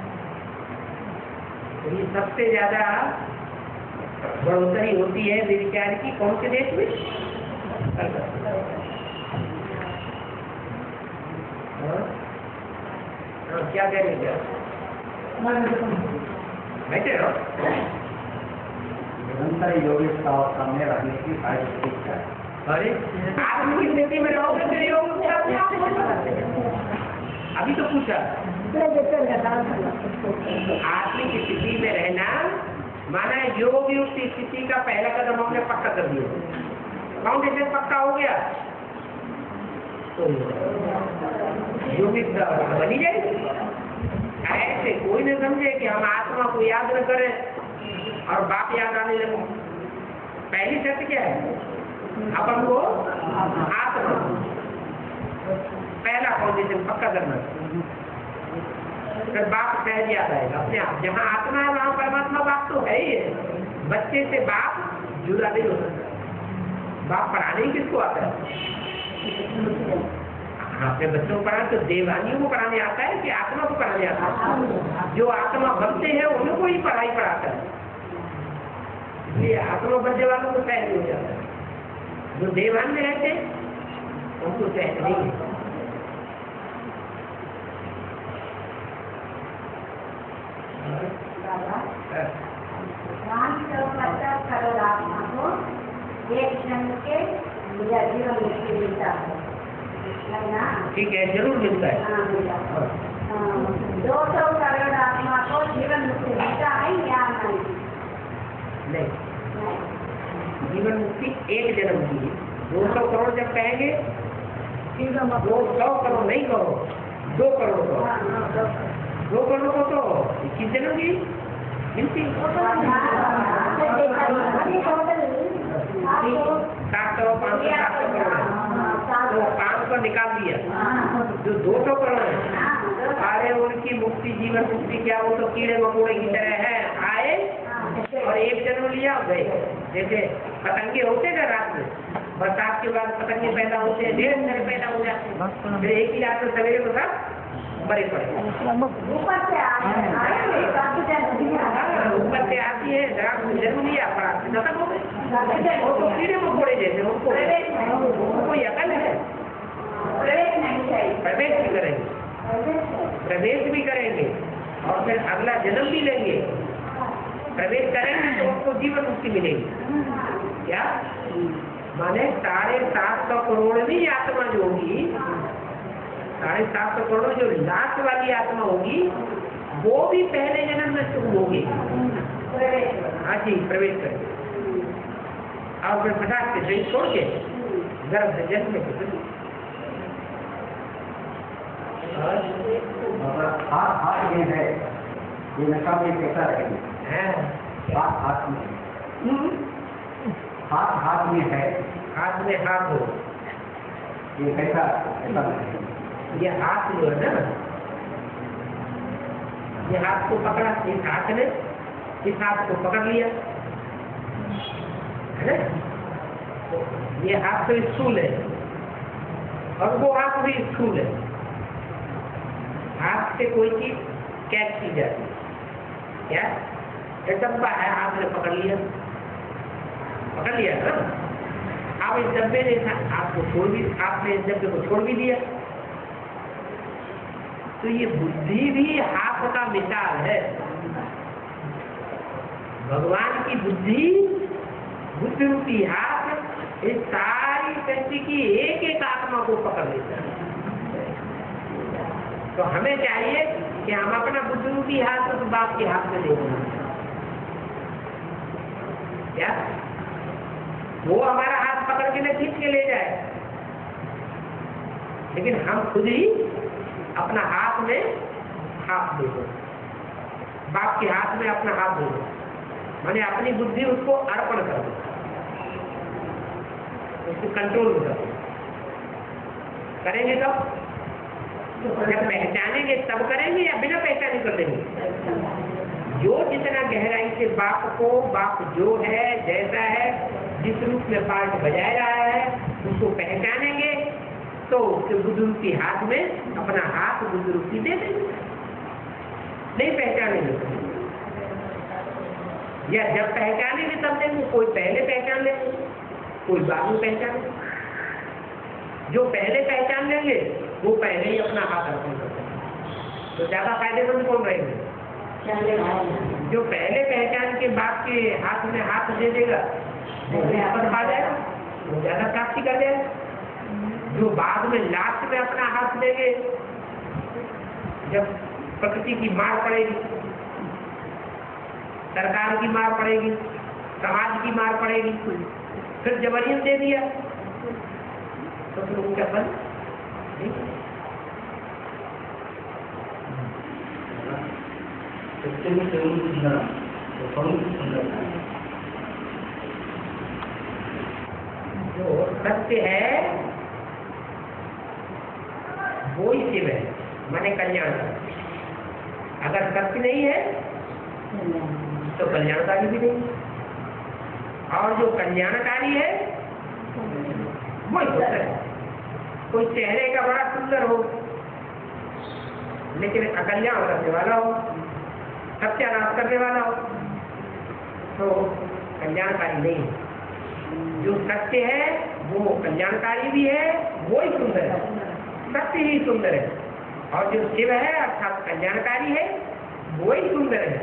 तो ये सबसे ज्यादा बढ़ोतरी होती है व्यभिचार की कौन से देश में? कलकत्ता। क्या कह रहे क्या? बैठे रहो। निरंतर योगिक का और सामने रहने की सारी है। अरे आत्म की स्थिति में रहोगे तो योग अपने आप हो जाता है। अभी तो पूछा आत्मिक स्थिति में रहना माना योग युक्त स्थिति का पहला कदम हमने पक्का कर दिया। फाउंडेशन पक्का हो गया तो योगिक बनी जाएगी। ऐसे कोई न समझे कि हम आत्मा को याद न करें और बाप याद आने लगे। पहली शर्त क्या है? अपन को आत्मा पहला फाउंडेशन पक्का करना, फिर बाप सहज याद आएगा अपने आप। जहाँ आत्मा है वहाँ परमात्मा बाप तो है ही है। बच्चे से बाप जुड़ा नहीं हो सकता। बाप पढ़ाने किसको आता है? अपने बच्चों को पढ़ाने तो देवानियों को पढ़ाने आता है कि आत्मा को पढ़ाने आता है? जो आत्मा बनते हैं उनको ही पढ़ाई पढ़ाता है। इसलिए आत्मा बनने वालों को सहज हो जाता है। जो देवान में रहते हैं उनको सहज नहीं है। आत्मा को एक क्षण के जीवन मुक्ति मिलता है। ठीक है, जरूर मिलता है। दो सौ करोड़ आत्मा को जीवन मुक्ति मिलता है या नहीं? नहीं, जीवन मुक्ति एक जन्म की है। दो सौ करोड़ जब कहेंगे दो सौ करोड़ नहीं करो, दो करोड़ करो। दो करोड़ को तो इक्कीस जन्म की मिलती। सात सौ पाँच सौ सात सौ करोड़ है तो पाँच सौ निकाल दिया। जो दो सौ करोड़ है अरे उनकी मुक्ति जीवन मुक्ति क्या, वो तो कीड़े मकोड़े की तरह है, आए और एक जन्म लिया गए। जैसे पतंगे होते हैं रात में, बरसात के बाद पतंगे पैदा होते हैं, ढेर सारे पैदा हो जाते हैं, फिर एक ही रात में सवेरे को सब मरे पड़े। ऊपर से ऊपर से आती है, जन्म लिया पड़ा खत्म हो गए। वो तो कीड़े मकोड़े जैसे उनको कोई अकल है? प्रवेश भी करेंगे, प्रवेश भी करेंगे और फिर अगला जन्म भी लेंगे। प्रवेश करेंगे तो उनको जीवन मुक्ति मिलेगी। क्या माने साढ़े सात सौ करोड़वीं आत्मा जो होगी, साढ़े सात सौ करोड़ जो लास्ट वाली आत्मा होगी वो भी पहले जन्म में शुरू होगी। हाँ जी, प्रवेश करेंगे और फिर फटाक से शरीर छोड़ के गर्भ से जन्म में हाथ हाथ में है, ये नशा में कैसा रहेगी? हाथ हाथ में, हाथ हाथ में है, हाथ में हाथ हो, ये कैसा कैसा रहेगा? ये हाथ जो है ना, ये हाथ को पकड़ा, इस हाथ ने इस हाथ को पकड़ लिया है ना। ये हाथ तो स्थूल है और वो हाथ भी स्थूल है। हाथ से कोई चीज कैच की जाती है, क्या एक डब्बा है, हाथ ने पकड़ लिया, पकड़ लिया ना। अब इस डब्बे ने हाथ को छोड़ भी, हाथ ने इस डब्बे को छोड़ भी दिया। तो ये बुद्धि भी हाथ का मिसाल है। भगवान की बुद्धि बुद्धि रूपी हाथ इस सारी सृष्टि की एक एक आत्मा को पकड़ लेता है। तो हमें चाहिए कि हम अपना बुद्धि रूपी हाथ उस बाप के हाथ में दे दें। क्या वो हमारा हाथ पकड़ के न खींच के ले जाए, लेकिन हम खुद ही अपना हाथ में हाथ दे दो, बाप के हाथ में अपना हाथ दे दो, माने अपनी बुद्धि उसको अर्पण कर दो, उसको कंट्रोल कर दो। करेंगे तब तो जब पहचानेंगे तब करेंगे या बिना पहचाने कर देंगे। जो जितना गहराई से बाप को, बाप जो है जैसा है जिस रूप में पार्ट बजाय रहा है उसको पहचानेंगे तो उसके बुद्धि हाथ में अपना हाथ बुद्धि दे देंगे। नहीं पहचानेंगे या जब पहचानेंगे तब देंगे, कोई पहले पहचान लेंगे कोई बाद में पहचानेंगे। जो पहले पहचान लेंगे वो पहले ही अपना हाथ अर्पण कर देंगे। तो ज्यादा फायदेमंद कौन रहेंगे? जो पहले पहचान के बाप के हाथ में हाथ दे देगा वो अपन पा जाएगा, वो ज्यादा प्राप्ति कर जाएगा। जो बाद में लास्ट में अपना हाथ देंगे जब प्रकृति की मार पड़ेगी, सरकार की मार पड़ेगी, समाज की मार पड़ेगी, फिर जबरन दे दिया तो फिर उनका फल जो सत्य है वो ही शिव है, माने कल्याण। अगर सत्य नहीं है तो कल्याणकारी भी नहीं, और जो कल्याणकारी है वही होता है। कोई चेहरे का बड़ा सुंदर हो लेकिन अकल्याण करने वाला हो, सत्यानाश करने वाला हो तो कल्याणकारी नहीं है। जो सत्य है वो कल्याणकारी भी है, वो ही सुंदर है, सत्य ही सुंदर है। और जो शिव है अर्थात कल्याणकारी है वो ही सुंदर है।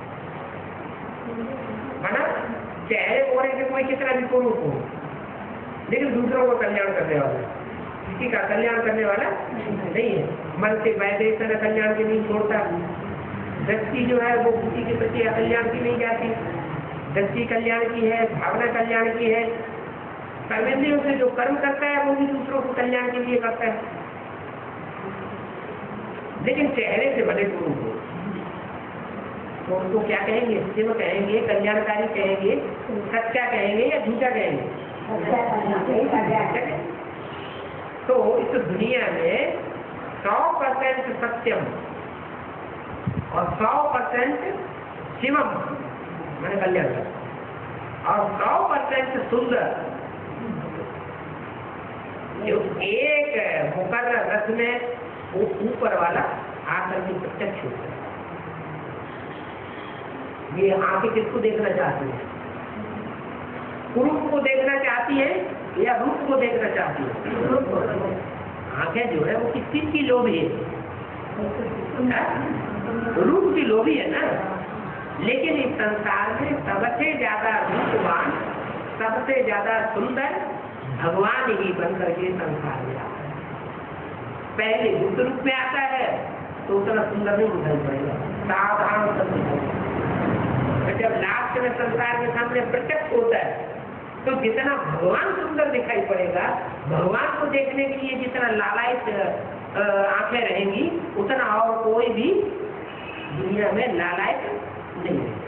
माना चेहरे गोरे से कोई कितना भी स्वरूप हो लेकिन दूसरों को कल्याण करने वाला, किसी का कल्याण करने वाला नहीं है। मन से वैसे तरह कल्याण की नहीं छोड़ता। दृष्टि जो है वो किसी के प्रति अकल्याण की नहीं जाती, दृष्टि कल्याण की है, भावना कल्याण की है। कर्मेंद्रियों से जो कर्म करता है वो भी दूसरों को कल्याण के लिए करता है, लेकिन चेहरे से बने स्वरूप हो तो उसको क्या कहेंगे? शिव कहेंगे, कल्याणकारी कहेंगे, सच्चा कहेंगे या झूठा कहेंगे? तो इस दुनिया में सौ परसेंट सत्यम और सौ परसेंट शिवम मैंने कल्याण और सौ परसेंट सुंदर। जो एक मुकर्रर रस में वो ऊपर वाला आकर के प्रत्यक्ष होता है। ये आंखें किसको देखना चाहती है? रूप को देखना चाहती है या रूप को देखना चाहती है? आंखें जो है वो किस चीज की लोभी है? रूप की लोभी है ना। लेकिन इस संसार में सबसे ज्यादा रूपवान, सबसे ज्यादा सुंदर भगवान ही बनकर के संसार में आता है। पहले बुद्ध रूप में आता है तो उतना सुंदर नहीं दिखाई पड़ेगा, साधारण सब। जब लास्ट में संसार के सामने प्रत्यक्ष होता है तो जितना भगवान सुंदर दिखाई पड़ेगा, भगवान को देखने के लिए जितना लालायित आंखें रहेंगी उतना और कोई भी दुनिया में लालायित नहीं है।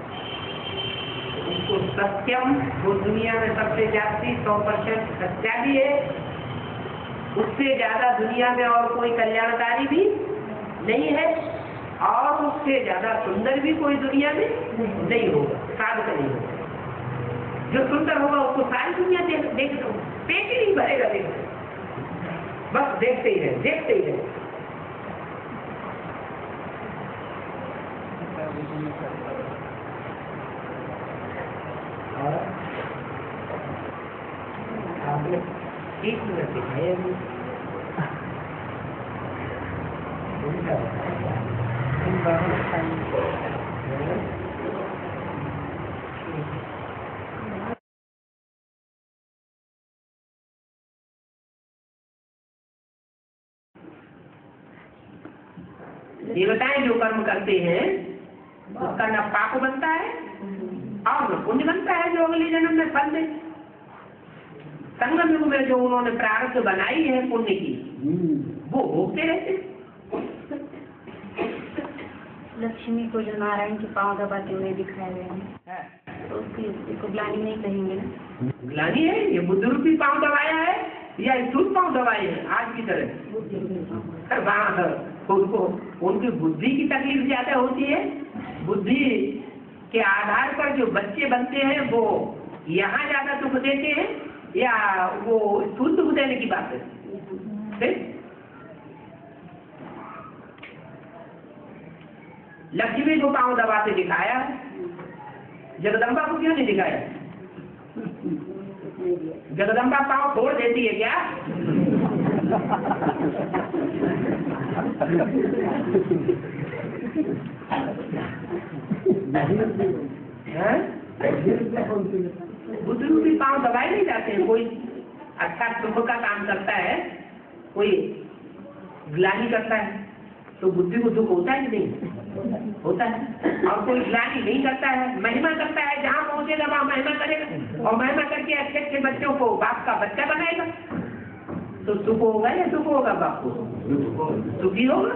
उसको सत्यम, वो दुनिया में सबसे ज्यादा सौ परसेंट सच्चा भी है, उससे ज्यादा दुनिया में और कोई कल्याणकारी भी नहीं है, और उससे ज्यादा सुंदर भी कोई दुनिया में नहीं होगा, साधक नहीं होगा। जो सुंदर होगा उसको सारी दुनिया देख देख पेट ही नहीं भरेगा, देख बस देखते ही रहे, देखते ही रहे। और आपने तीस मिनट दिखाए अभी। देवताएं जो कर्म करते हैं उसका न पाप बनता है और न पुण्य बनता है जो अगले जन्म में फल दे। संगम युग में जो उन्होंने प्रारब्ध बनाई है पुण्य की वो भोगते रहते। लक्ष्मी को जो नारायण के पांव दबाते हुए दिखाए गए हैं तो उसकी उसको ग्लानि नहीं कहेंगे ना? ग्लानि है, ये बुद्ध रूपी पांव दबाया है या स्थूल पांव दबाए हैं आज की तरह? वहाँ उनको उनकी बुद्धि की तकलीफ ज्यादा होती है। बुद्धि के आधार पर जो बच्चे बनते हैं वो यहाँ ज्यादा दुख देते हैं या वो स्थूल दुख देने की बात है? लक्ष्मी को पांव दबाते दिखाया, जगदम्बा को क्यों नहीं दिखाया? जगदम्बा पांव छोड़ देती है क्या? बुद्ध रूपी पांव दबाए नहीं जाते हैं। कोई अच्छा सुख का काम करता है, कोई ग्लानि करता है तो बुद्धि को दुख होता है कि नहीं होता है? और कोई ग्लानि नहीं करता है, महिमा करता है, जहाँ पहुंचेगा वहाँ महिमा करेगा और महिमा करके अच्छे अच्छे बच्चों को बाप का बच्चा बनाएगा तो सुख होगा या दुख होगा? बाप को सुखी होगा।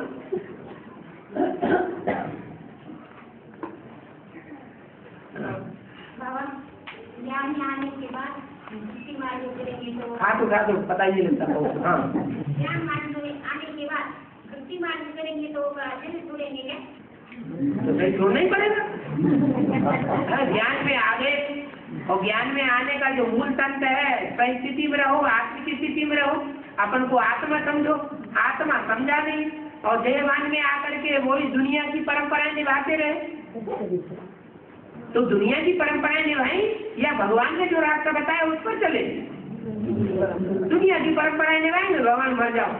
बाबा ज्ञान आने के बाद किसी मार्ग करेंगे तो खा तो खा तो पता ही नहीं लगता। हाँ, ज्ञान आने के बाद किसी मार्ग करेंगे तो जैसे छोड़ेंगे क्या? तो फिर छोड़ना ही पड़ेगा। ज्ञान में आ गए और ज्ञान में आने का जो मूल तंत्र है, परिस्थिति में रहो, आत्मिक स्थिति में रहो, अपन को आत्मा समझो। आत्मा समझा नहीं और देहवान में आकर के वही दुनिया की परंपराएं निभाते रहे तो दुनिया की परंपराएं निभाई या भगवान ने जो रास्ता बताया उस पर चले? दुनिया की परंपराएं निभाएंगे, भगवान मर जाओ।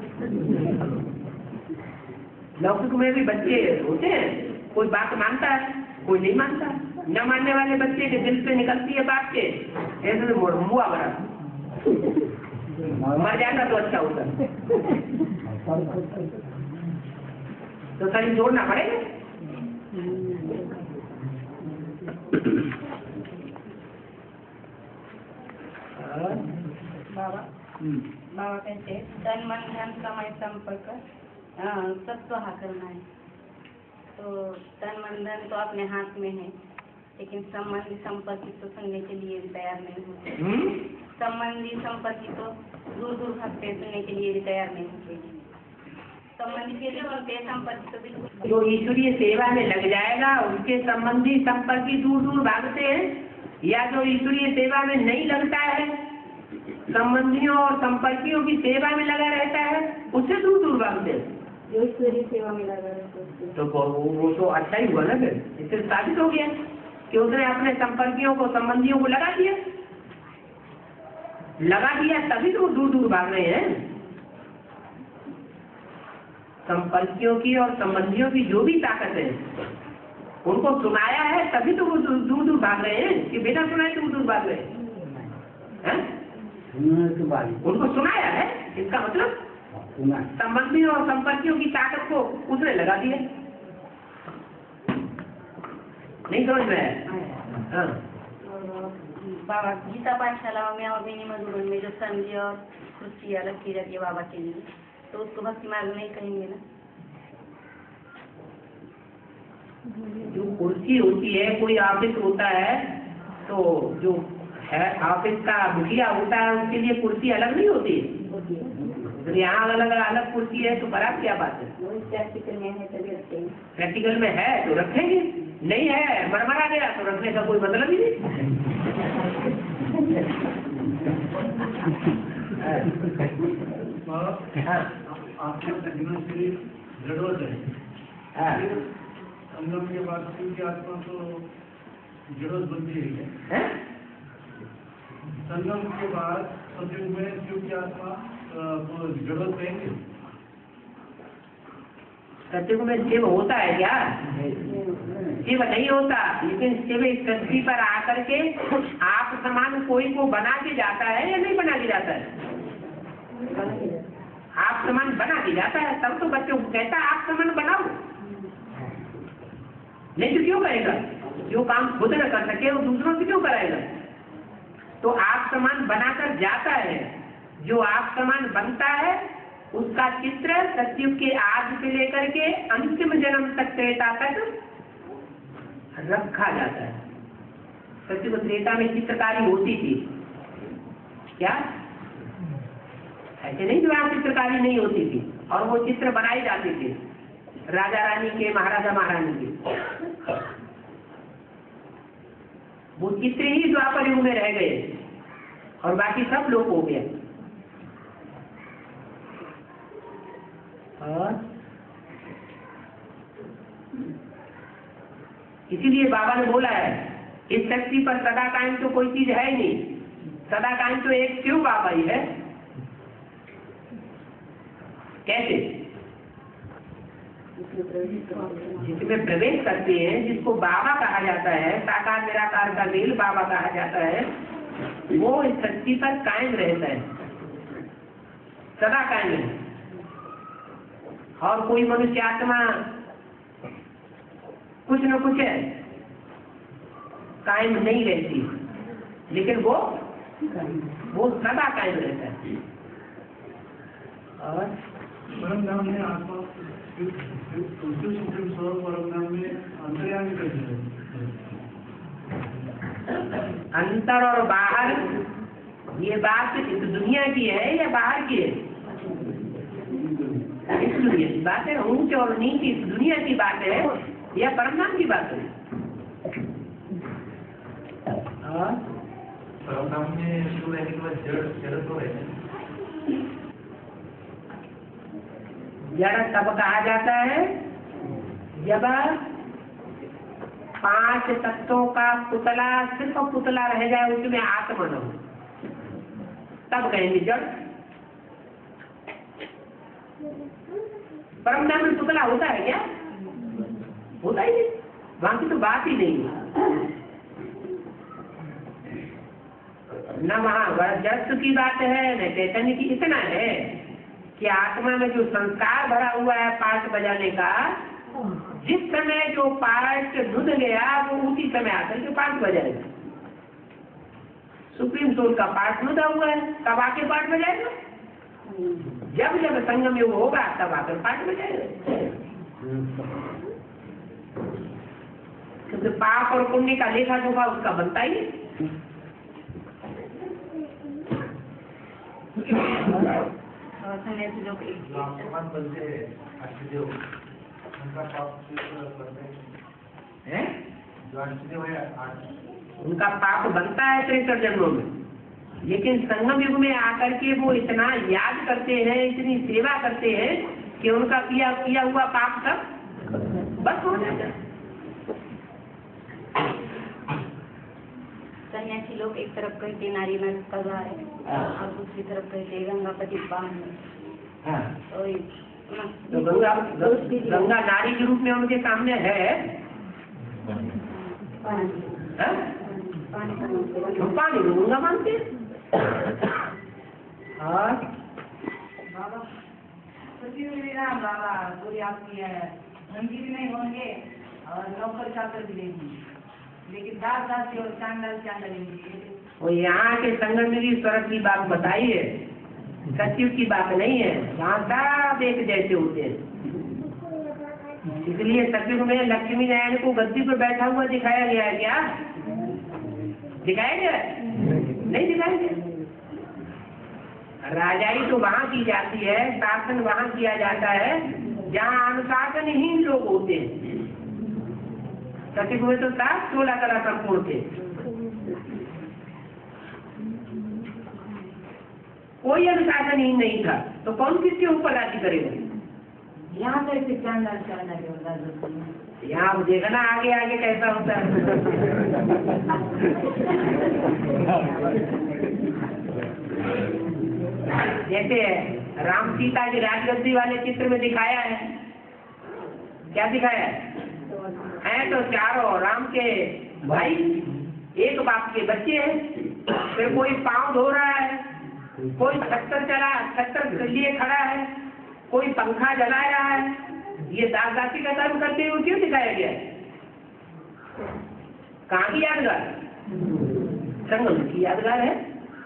लौकिक में भी बच्चे होते हैं, कोई बात मानता है कोई नहीं मानता। न मानने वाले बच्चे के दिल से निकलती है बात के ऐसे मुआ भरा, मर जाता तो अच्छा होता। तो शरीर जोड़ना पड़ेगा। बाबा बाबा कहते हैं तन मन धन समय संपर्क सब हा करना है। तो तन मन धन तो अपने हाथ में है लेकिन संबंधी संपत्ति तो सुनने के लिए भी तैयार नहीं होते। संबंधी संपत्ति तो दूर दूर भागते सुनने के लिए भी तैयार नहीं होते। संबंधी के लिए सुनते संपत्ति तो बिल्कुल। जो ईश्वरीय सेवा में लग जाएगा उसके संबंधी संपर्की दूर दूर भागते हैं, या जो ईश्वरीय सेवा में नहीं लगता है संबंधियों और संपर्कियों की सेवा में लगा रहता है उससे दूर दूर भागते हैं। जो ईश्वरीय सेवा में लगा रहता है तो वो, वो तो अच्छा ही हुआ ना। फिर इससे साबित हो गया कि उसने अपने संपर्कियों को संबंधियों को लगा दिया लगा दिया तभी तो वो दूर दूर भाग रहे हैं। संपर्कियों की और संबंधियों की जो भी ताकत है उनको सुनाया है तभी तो वो दूर दूर भाग रहे हैं कि बिना सुनाए तो वो दूर भाग रहे हैं। उनको सुनाया है, इसका मतलब संबंधियों और संपर्कियों की ताकत को उसने लगा दिया। नहीं समझ में आया? बाबा गीता पाठशाला में और मिनी मधुबन में जो संधि और कुर्सी अलग की जाती है बाबा के लिए तो उसको भक्ति मार्ग नहीं कहेंगे ना? जो कुर्सी होती है, कोई ऑफिस होता है तो जो है ऑफिस का मुखिया होता है उसके लिए कुर्सी अलग नहीं होती है। तो यहाँ अलग अलग कुर्सी है तो बराबर क्या बात है? प्रैक्टिकल में है तभी रखेंगे। प्रैक्टिकल में है तो रखेंगे, नहीं है मरमरा गया तो रखने का कोई मतलब ही नहीं। आपके जीवन शरीर जड़वत है, संगम के बाद शिव की आत्मा तो जड़वत बनती है। संगम के बाद सतयुग में शिव की आत्मा तो जड़वत रहेंगे। सतयुग में शिव होता है क्या? शिव नहीं होता, लेकिन शिव इस धरती पर आकर के आप समान कोई को बना के जाता है या नहीं बना के जाता है? आप समान बना दिया जाता है, तब तो बच्चों को कहता है आप समान बनाओ, नहीं तो क्यों करेगा? जो काम खुद न कर सके वो दूसरों से क्यों कराएगा? तो आप समान बनाकर जाता है, जो आप समान बनता है उसका चित्र सतयुग के आदि से लेकर के अंतिम जन्म तक त्रेता तक रखा जाता है। सतयुग त्रेता में चित्रकारी होती थी क्या? ऐसे नहीं जो वहां चित्रकारी नहीं होती थी, और वो चित्र बनाए जाते थे राजा रानी के, महाराजा महारानी के। वो चित्र ही द्वापर युग में रह गए और बाकी सब लोग हो गया। और इसीलिए बाबा ने बोला है इस धरती पर सदा कायम तो कोई चीज है ही नहीं, सदा कायम तो एक शिव बाबा ही है। कैसे? जिसमें प्रवेश करते हैं, जिसको बाबा कहा जाता है, साकार निराकार का मेल बाबा कहा जाता है, वो इस धरती पर कायम रहता है, सदा कायम है। और कोई मनुष्य आत्मा कुछ न कुछ है कायम नहीं रहती, लेकिन वो वो सदा कायम रहता है। और परम धाम में आत्मा सुप्रीम स्वरूप परम धाम में अंतर्यामी कर दिया। अंतर और बाहर, ये बात इस दुनिया की है या बाहर की है? इस दुनिया की बात है। ऊंच और नीच इस दुनिया की बात है या परमधाम की बात है? परमधाम में शुरू रहने के बाद जड़ जड़ तो है। जड़ तब कहा जाता है जब पांच तत्वों का पुतला, सिर्फ पुतला रह जाए, उसमें आत्मा न हो, तब कहेंगे जड़। परमधाम में पुतला होता है क्या? होता ही नहीं, वहां की तो बात ही नहीं है। न वहां जड़ की बात है न चैतन्य की। इतना है कि आत्मा में जो संस्कार भरा हुआ है पार्ट बजाने का, जिस समय जो पार्ट धुल गया वो उसी समय आकर के पार्ट बजाएगा। सुप्रीम सोल का पार्ट धुला हुआ है, तब आके पार्ट बजाएगा। जब जब संगम योग होगा तब आकर पार्ट बजाएगा। क्योंकि तो पाप और पुण्य का लेखा जोखा उसका बनता ही है। बनते हैं उनका पाप है, जो अंशदेव है उनका पाप बनता है त्रेसठ जन्मों में, लेकिन संगम युग में आकर के वो इतना याद करते हैं, इतनी सेवा करते हैं कि उनका किया किया हुआ पाप सब बस हो जाता है। सन्यासी लोग एक तरफ कहते नारी नर का द्वार है और दूसरी तरफ कहते गंगापति बांध है। तो गंगा गंगा नारी के रूप में उनके सामने है, पानी में गंगा मानते। और बाबा राम बाबा पूरी आपकी है, धमकी भी नहीं होंगे और नौकर चाकर भी देंगे, लेकिन दास दासी और चांदल चांदल। वो यहाँ के संगम में भी स्वर्ग की बात बताई है, सतयुग की बात नहीं है। वहाँ सब एक जैसे होते हैं। इसलिए सतयुग में लक्ष्मी नारायण को गद्दी पर बैठा हुआ दिखाया गया है क्या? दिखाया गया? नहीं दिखाया गया। राजाई तो वहाँ की जाती है, शासन वहाँ किया जाता है जहाँ अनुशासनहीन लोग होते हैं। सतयुग में तो सात सोलह कला संपूर्ण थे, कोई अनुशासन ही नहीं था, तो कौन किसके ऊपर राज्य करेगा? यहाँ तो ऐसे चांदल चांदल यहाँ आप देखना आगे आगे कैसा होता है। जैसे राम सीता की राजगद्दी वाले चित्र में दिखाया है, क्या दिखाया है? तो चारों राम के भाई, एक बाप के बच्चे हैं। फिर कोई पाँव धो रहा है, कोई छत्तर चला छत्तर के लिए खड़ा है, कोई पंखा जला रहा है, ये दास दासी का कर्म करते हुए क्यों दिखाया गया है? कहाँ की यादगार? संगम की यादगार है।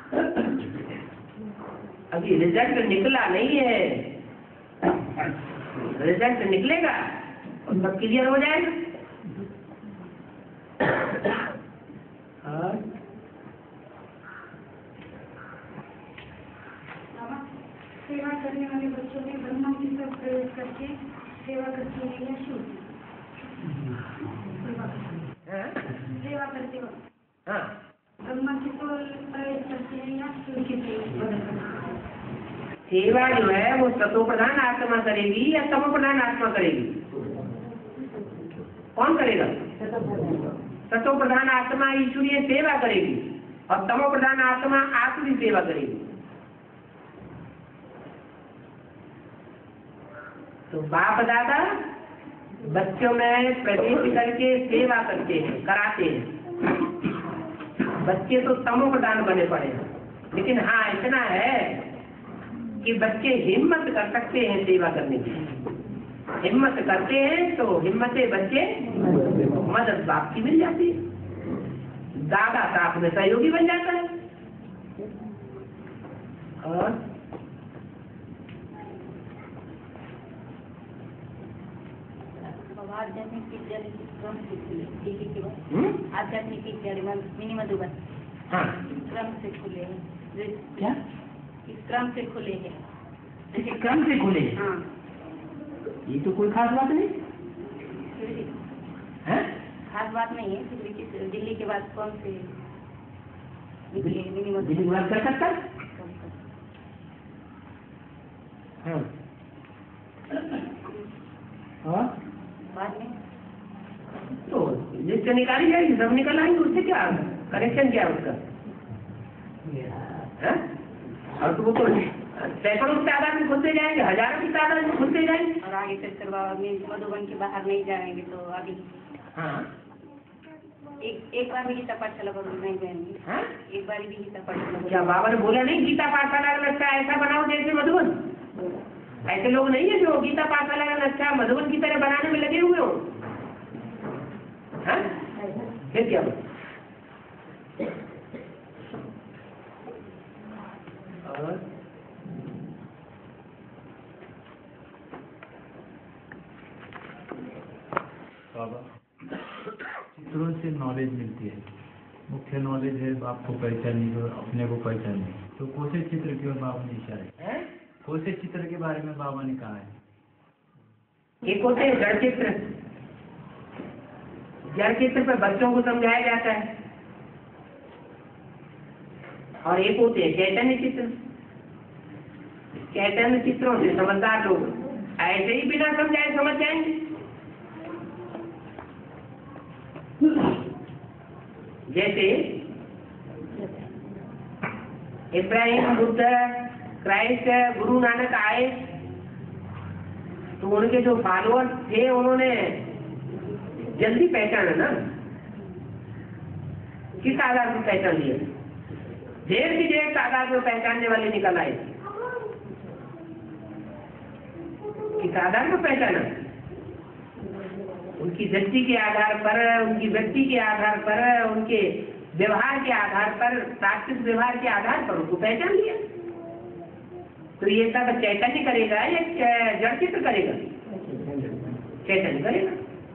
अभी रिजल्ट निकला नहीं है, रिजल्ट निकलेगा और सब क्लियर हो जाएगा। और सेवा करने वाले बच्चों ने ब्रह्मा की सब प्रयोग करके सेवा करती है या शिव सेवा करते हो? हाँ, ब्रह्मा की तो प्रयोग करते हैं या शिव की सेवा जो है वो सतो प्रधान आत्मा करेगी या तमो प्रधान आत्मा करेगी? कौन करेगा? सतो प्रधान आत्मा ईश्वरीय सेवा करेगी और तमो प्रधान आत्मा आसुरी सेवा करेगी। तो बाप दादा बच्चों में प्रवेश करके सेवा करते हैं, कराते हैं। बच्चे तो तमो प्रधान बने पड़े हैं, लेकिन हाँ इतना है कि बच्चे हिम्मत कर सकते हैं सेवा करने की। हिम्मत करते हैं तो हिम्मते बच्चे मदद बाप की मिल जाती है, दादा साथ में सहयोगी बन जाता है। और आध्यात्मिक विद्यालय की क्रम से खुले दिल्ली के बाद आध्यात्मिक विद्यालय मिनी मधुबन हाँ क्रम से खुले हैं। क्या इस क्रम से खुले हैं? इस क्रम से खुले? हाँ, ये तो कोई खास बात नहीं है। खास बात नहीं है, फिर भी किस दिल्ली के बाद कौन से निकले मिनी मधुबन? दिल्ली के बाद कर सकता है? हाँ और बाद में तो लिस्ट निकाली जाएगी, सब निकल आएंगे, उससे क्या कनेक्शन क्या है उसका? है? और तो वो तो सैकड़ों की तादाद में खुलते जाएंगे, हजारों की तादाद में खुलते जाएंगे। और आगे चलकर बाबा मधुबन के बाहर नहीं जाएंगे तो आगे हाँ एक एक बार भी गीता पाठशाला पर नहीं जाएंगे। हाँ एक बार भी गीता पाठशाला क्या बाबा ने बोला नहीं गीता पाठशाला का अच्छा ऐसा बनाओ जैसे मधुबन? ऐसे लोग नहीं है जो गीता पाठशाला का अच्छा मधुबन की तरह बनाने में लगे हुए हो। हाँ फिर क्या और बाबा चित्रों से नॉलेज मिलती है, मुख्य नॉलेज है आपको पहचानने और अपने को पहचानने। तो कौन से चित्र की ओर बाबा ने इशारा है? कौन से चित्र के बारे में बाबा ने कहा है? एक होते हैं जड़ चित्र, जड़ चित्र पर बच्चों को समझाया जाता है, और एक होते हैं चैतन्य चित्र। चैतन्य चित्रों से समझदार लोग ऐसे ही बिना समझाए समझ जाएंगे। जैसे इब्राहिम, बुद्ध, क्राइस्ट, गुरु नानक आए तो उनके जो फॉलोअर्स थे उन्होंने जल्दी पहचाना ना। किस आधार पर पहचान लिया? ढेर की ढेर तादाद में पहचानने वाले निकल आए। किस आधार पर पहचाना? उनकी दृष्टि के आधार पर, उनकी व्यक्ति के आधार पर, उनके व्यवहार के आधार पर, प्राकृतिक व्यवहार के आधार पर उनको पहचान लिया। तो ये सब चैतन्य करेगा या जड़ चित्र करेगा? चैतन्य करेगा।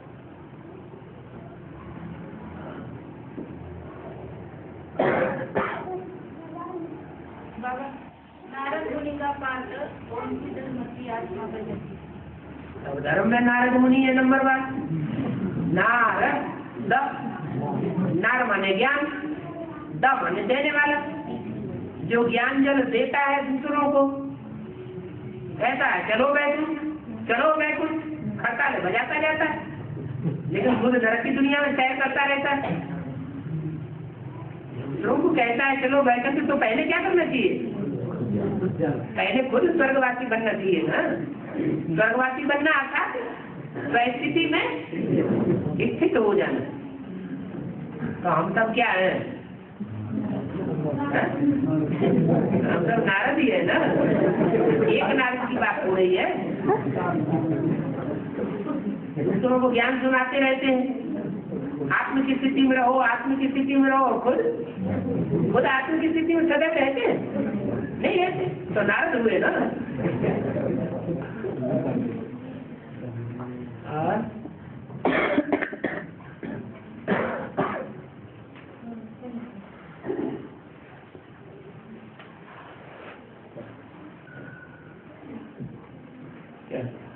बाबा नारद मुनि का पाठ कौन सी धर्म की आत्मा बजाती? अब धर्म में नारद मुनि है नंबर वन। नारद द नार माने ज्ञान, द माने देने वाला, जो ज्ञान जल देता है दूसरों को। कहता है चलो बैकुंठ, चलो बैकुंठ, हड़ताल बजाता जाता है, लेकिन खुद नरक की दुनिया में सैर करता रहता है। दूसरों को कहता है चलो बैकुंठ, तो पहले क्या करना चाहिए? पहले खुद स्वर्गवासी बनना चाहिए ना। स्वर्गवासी बनना अर्थात परिस्थिति में स्थित हो जाना। तो हम सब क्या है? हम सब नारद ही है ना, एक नारद की बात हो रही है। दूसरों को ज्ञान सुनाते रहते हैं, आत्म की स्थिति में रहो, आत्म की स्थिति में रहो। खुद खुद आत्म की स्थिति में सदैव रहते हैं? नहीं रहते, तो नारद हुए ना। और क्या